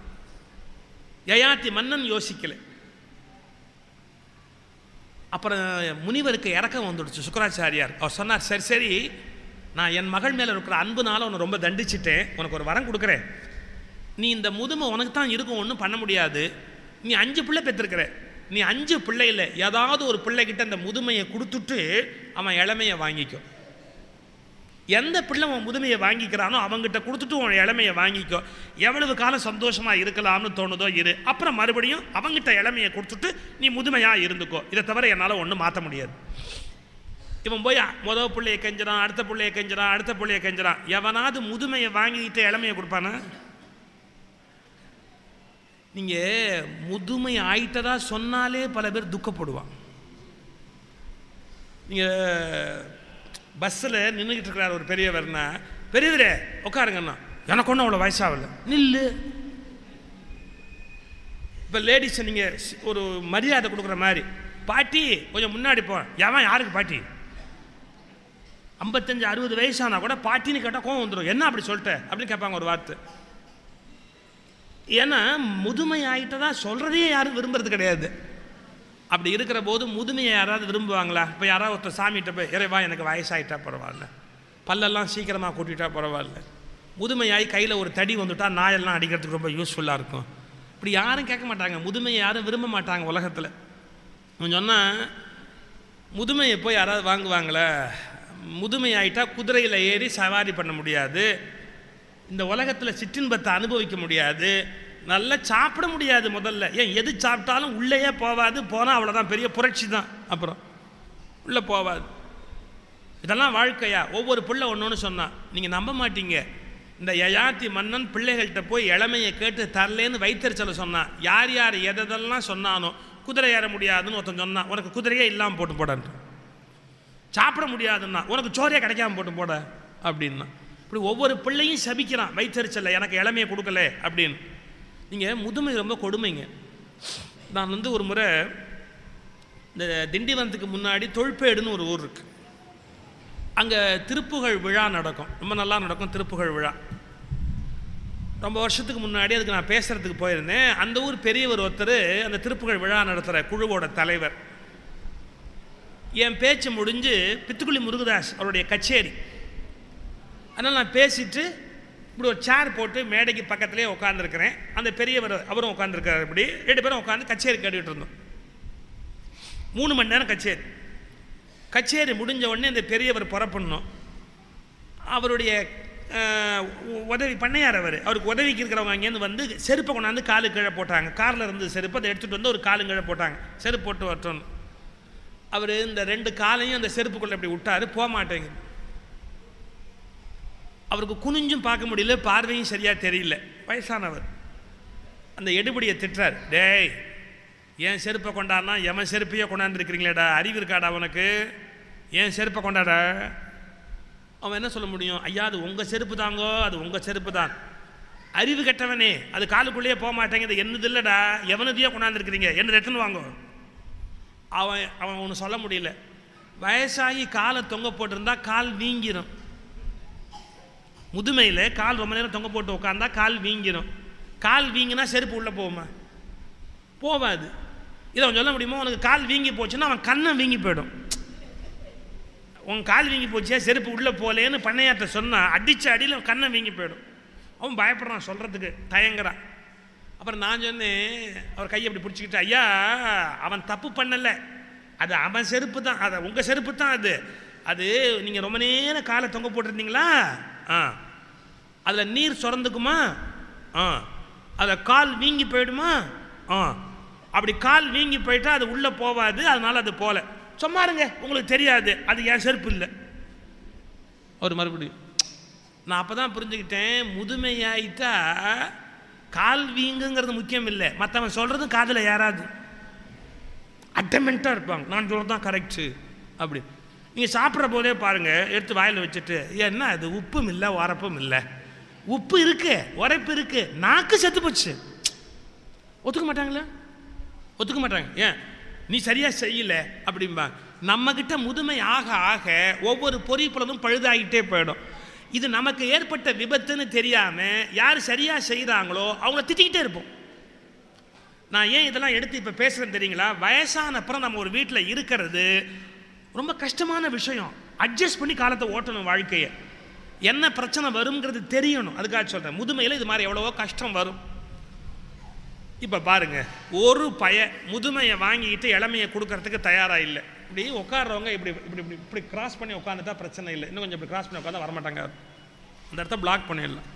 யயாத்தி மன்னன் யோசிக்கலை. அப்புறம் முனிவருக்கு இறக்கம் வந்துடுச்சு. சுக்கராச்சாரியார் அவர் சொன்னார், சரி சரி, நான் என் மகள் மேலே இருக்கிற அன்புனால உன்னை ரொம்ப தண்டிச்சிட்டேன், உனக்கு ஒரு வரம் கொடுக்குறேன். நீ இந்த முதுமை உனக்கு தான் இருக்கும், ஒன்றும் பண்ண முடியாது. நீ 5 பிள்ளை பெற்றிருக்கிற, நீ 5 பிள்ளையில் ஏதாவது ஒரு பிள்ளைகிட்ட அந்த முதுமையை கொடுத்துட்டு அவன் இளமையை வாங்கிக்கும். எந்த பிள்ளை உன் முதுமையை வாங்கிக்கிறானோ அவங்ககிட்ட கொடுத்துட்டு உன் இளமையை வாங்கிக்கோ. எவ்வளவு காலம் சந்தோஷமாக இருக்கலாம்னு தோணுதோ இரு. அப்புறம் மறுபடியும் அவங்ககிட்ட இளமையை கொடுத்துட்டு நீ முதுமையாக இருந்துக்கோ. இதை தவிர என்னால் ஒன்றும் மாற்ற முடியாது. இவன் போய் முதல் பிள்ளையை கெஞ்சிறான், அடுத்த பிள்ளையை கெஞ்சிறான், அடுத்த பிள்ளையை கெஞ்சிறான். எவனாவது முதுமையை வாங்கிக்கிட்டு இளமையை கொடுப்பானா? நீங்கள் முதுமை ஆயிட்டதா சொன்னாலே பல பேர் துக்கப்படுவான். நீங்கள் பஸ்ஸில் நின்றுக்கிட்டு இருக்கிறார் ஒரு பெரியவர்னா, பெரியவரே உட்காருங்கண்ணா, எனக்கு ஒன்றும் அவ்வளோ வயசாகல, நில்லு. இப்போ லேடிஸை நீங்கள் ஒரு மரியாதை கொடுக்குற மாதிரி, பாட்டி கொஞ்சம் முன்னாடி போ. எவன் யாருக்கு பாட்டி? 55-60 வயசானா கூட பாட்டின்னு கேட்டால் கோவம் வந்துடும். என்ன அப்படி சொல்லிட்டேன் அப்படின்னு கேட்பாங்க ஒரு வார்த்தை. ஏன்னா முதுமை ஆகிட்டதா சொல்கிறதையே யாரும் விரும்புறது கிடையாது. அப்படி இருக்கிற போது முதுமையை யாராவது விரும்புவாங்களா? இப்போ யாராவது ஒருத்தர் சாமிகிட்ட போய் இறைவா எனக்கு வயசாகிட்டா பரவாயில்ல, பல்லெல்லாம் சீக்கிரமாக கூட்டிகிட்டா பரவாயில்ல, முதுமையாகி கையில் ஒரு தடி வந்துட்டா நாயெல்லாம் அடிக்கிறதுக்கு ரொம்ப யூஸ்ஃபுல்லாக இருக்கும், இப்படி யாரும் கேட்க மாட்டாங்க. முதுமையை யாரும் விரும்ப மாட்டாங்க உலகத்தில். சொன்னால் முதுமையை போய் யாராவது வாங்குவாங்களே? முதுமை ஆகிட்டா குதிரையில் ஏறி சவாரி பண்ண முடியாது, இந்த உலகத்தில் சிற்றின்பத்தை அனுபவிக்க முடியாது, நல்லா சாப்பிட முடியாது. முதல்ல ஏன் எது சாப்பிட்டாலும் உள்ளேயே போகாது, போனால் அவ்வளோதான், பெரிய புரட்சி தான், அப்புறம் உள்ளே போகாது. இதெல்லாம் வாழ்க்கையா? ஒவ்வொரு பிள்ளை ஒன்று ஒன்று சொன்னான். நீங்கள் நம்ப மாட்டீங்க, இந்த யயாத்தி மன்னன் பிள்ளைகள்கிட்ட போய் இளமையை கேட்டு தரலேன்னு வைத்தறிச்சலை சொன்னான். யார் யார் எதெல்லாம் சொன்னானோ, குதிரை ஏற முடியாதுன்னு ஒருத்தன் சொன்னான், உனக்கு குதிரையே இல்லாமல் போட்டு போடான்ட்டு. சாப்பிட முடியாதுன்னா உனக்கு சோறையே கிடைக்காம போட்டு போட அப்படின்னா. இப்படி ஒவ்வொரு பிள்ளையும் சபிக்கிறான் வைத்தறிச்சலை, எனக்கு இளமையை கொடுக்கல அப்படின்னு. நீங்கள் முதுமை ரொம்ப கொடுமைங்க. நான் ஒரு முறை இந்த திண்டிவனத்துக்கு முன்னாடி தொல்பேடுன்னு ஒரு ஊர் இருக்குது, அங்கே திருப்புகழ் விழா நடக்கும், ரொம்ப நல்லா நடக்கும் திருப்புகழ் விழா. ரொம்ப வருஷத்துக்கு முன்னாடி அதுக்கு நான் பேசுகிறதுக்கு போயிருந்தேன். அந்த ஊர் பெரியவர் ஒருத்தர் அந்த திருப்புகழ் விழா நடத்துகிற குழுவோட தலைவர். என் பேச்சு முடிஞ்சு பித்துக்குளி முருகதாஸ் அவருடைய கச்சேரி, அதனால் நான் பேசிட்டு இப்படி ஒரு சேர் போட்டு மேடைக்கு பக்கத்துலேயே உட்காந்துருக்கிறேன். அந்த பெரியவர் அவரும் உட்காந்துருக்காரு. இப்படி 2 பேரும் உட்காந்து கச்சேரி கேட்டுக்கிட்டு இருந்தோம். 3 மணி நேரம் கச்சேரி. கச்சேரி முடிஞ்ச உடனே இந்த பெரியவர் புறப்படணும். அவருடைய உதவி பண்ணையார் அவருக்கு உதவிக்கு இருக்கிறவங்க அங்கேருந்து வந்து செருப்பை கொண்டாந்து காலு கீழே போட்டாங்க. காரில் இருந்து செருப்பு அதை எடுத்துகிட்டு வந்து ஒரு காலு கீழே போட்டாங்க, செருப்பு போட்டு வரட்டோன்னு. அவர் இந்த 2 காலையும் அந்த செருப்புக்குள்ளே இப்படி விட்டார், போக மாட்டேங்குது. அவருக்கு குனிஞ்சும் பார்க்க முடியல, பார்வையும் சரியாக தெரியல, வயசானவர். அந்த எடுபடியை திட்டுறார், டேய் ஏன் செருப்பை கொண்டாடினா எவன் செருப்பையே கொண்டாந்துருக்கிறீங்களேடா, அறிவு இருக்காடா உனக்கு, ஏன் செருப்பை கொண்டாட? அவன் என்ன சொல்ல முடியும்? ஐயா அது உங்கள் செருப்பு தாங்கோ, அது உங்கள் செருப்பு தான். அறிவு கெட்டவனே, அது காலுக்குள்ளேயே போக மாட்டேங்குது, என்னது இல்லைடா, எவனதையோ கொண்டாந்துருக்கிறீங்க, என்ன ரெட்டுன்னு வாங்கோ. அவன் ஒன்று சொல்ல முடியல. வயசாகி காலை தொங்க போட்டிருந்தா கால் வீங்கிரும். முதுமையில் கால் ரொம்ப நேரம் தொங்க போட்டு உட்காந்தா கால் வீங்கிரும். கால் வீங்கினா செருப்பு உள்ளே போகுமா? போவாது. இதை அவன் சொல்ல முடியுமோ? உனக்கு கால் வீங்கி போச்சுன்னா அவன் கண்ணை வீங்கி போயிடும். உன் கால் வீங்கி போச்சியா செருப்பு உள்ளே போகலேன்னு பண்ணையாட்ட சொன்னால் அடித்த அடியில் கண்ணை வீங்கி போயிடும். அவன் பயப்படுறான், சொல்கிறதுக்கு தயங்குறான். அப்புறம் நான் சொன்னேன், அவர் கையை அப்படி பிடிச்சிக்கிட்டு, ஐயா அவன் தப்பு பண்ணலை, அது அவன் செருப்பு தான், அது உங்கள் செருப்பு தான், அது நீங்கள் ரொம்ப நேரம் காலை தொங்க போட்டிருந்தீங்களா, அதில் நீர் சுரந்துக்குமா, அதில் கால் வீங்கி போயிடுமா, அப்படி கால் வீங்கி போயிட்டா அது உள்ளே போவாது, அதனால் அது போகல. சும்மாருங்க உங்களுக்கு தெரியாது, அது என் செருப்பு இல்லை. அவர் மறுபடியும் நான் அப்போ தான் புரிஞ்சுக்கிட்டேன், முதுமையாயிட்டா கால் வீங்குங்கிறது முக்கியம் இல்லை, மற்றவன் சொல்கிறதும் காதில் யாராவது அட்டமெண்ட்டாக இருப்பாங்க, நான் சொல்கிறது தான் கரெக்டு அப்படி. நீங்கள் சாப்பிட்ற போதே பாருங்கள், எடுத்து வாயில் வச்சுட்டு, ஏன்னா அது உப்பும் இல்லை உரப்பும் இல்லை, உப்பு இருக்குது உரைப்பு இருக்குது, நாக்கு செத்து போச்சு, ஒத்துக்க மாட்டாங்களே, ஒத்துக்க மாட்டாங்க. ஏன் நீ சரியாக செய்யலை அப்படிம்பாங்க. நம்மக்கிட்ட முதுமை ஆக ஆக ஒவ்வொரு பொறிப்புலனும் பழுதாகிட்டே போயிடும். இது நமக்கு ஏற்பட்ட விபத்துன்னு தெரியாமல் யார் சரியாக செய்கிறாங்களோ அவங்கள திட்டிக்கிட்டே இருப்போம். நான் ஏன் இதெல்லாம் எடுத்து இப்போ பேசுகிறேன்னு தெரியுங்களா? வயசான அப்புறம் நம்ம ஒரு வீட்டில் இருக்கிறது ரொம்ப கஷ்டமான விஷயம். அட்ஜஸ்ட் பண்ணி காலத்தை ஓட்டணும், வாழ்க்கையை என்ன பிரச்சனை வருங்கிறது தெரியணும். அதுக்காக சொல்கிறேன், முதுமையில் இது மாதிரி எவ்வளவோ கஷ்டம் வரும். இப்போ பாருங்கள், ஒரு முதுமையை வாங்கிக்கிட்டு இளமையை கொடுக்கறதுக்கு தயாராக இல்லை. இப்படி உட்காடுறவங்க இப்படி இப்படி கிராஸ் பண்ணி உட்காந்துட்டா பிரச்சனை இல்லை, இன்னும் கொஞ்சம் இப்படி கிராஸ் பண்ணி உட்காந்தா வரமாட்டாங்க, அந்த இடத்த பிளாக் பண்ணிடலாம்.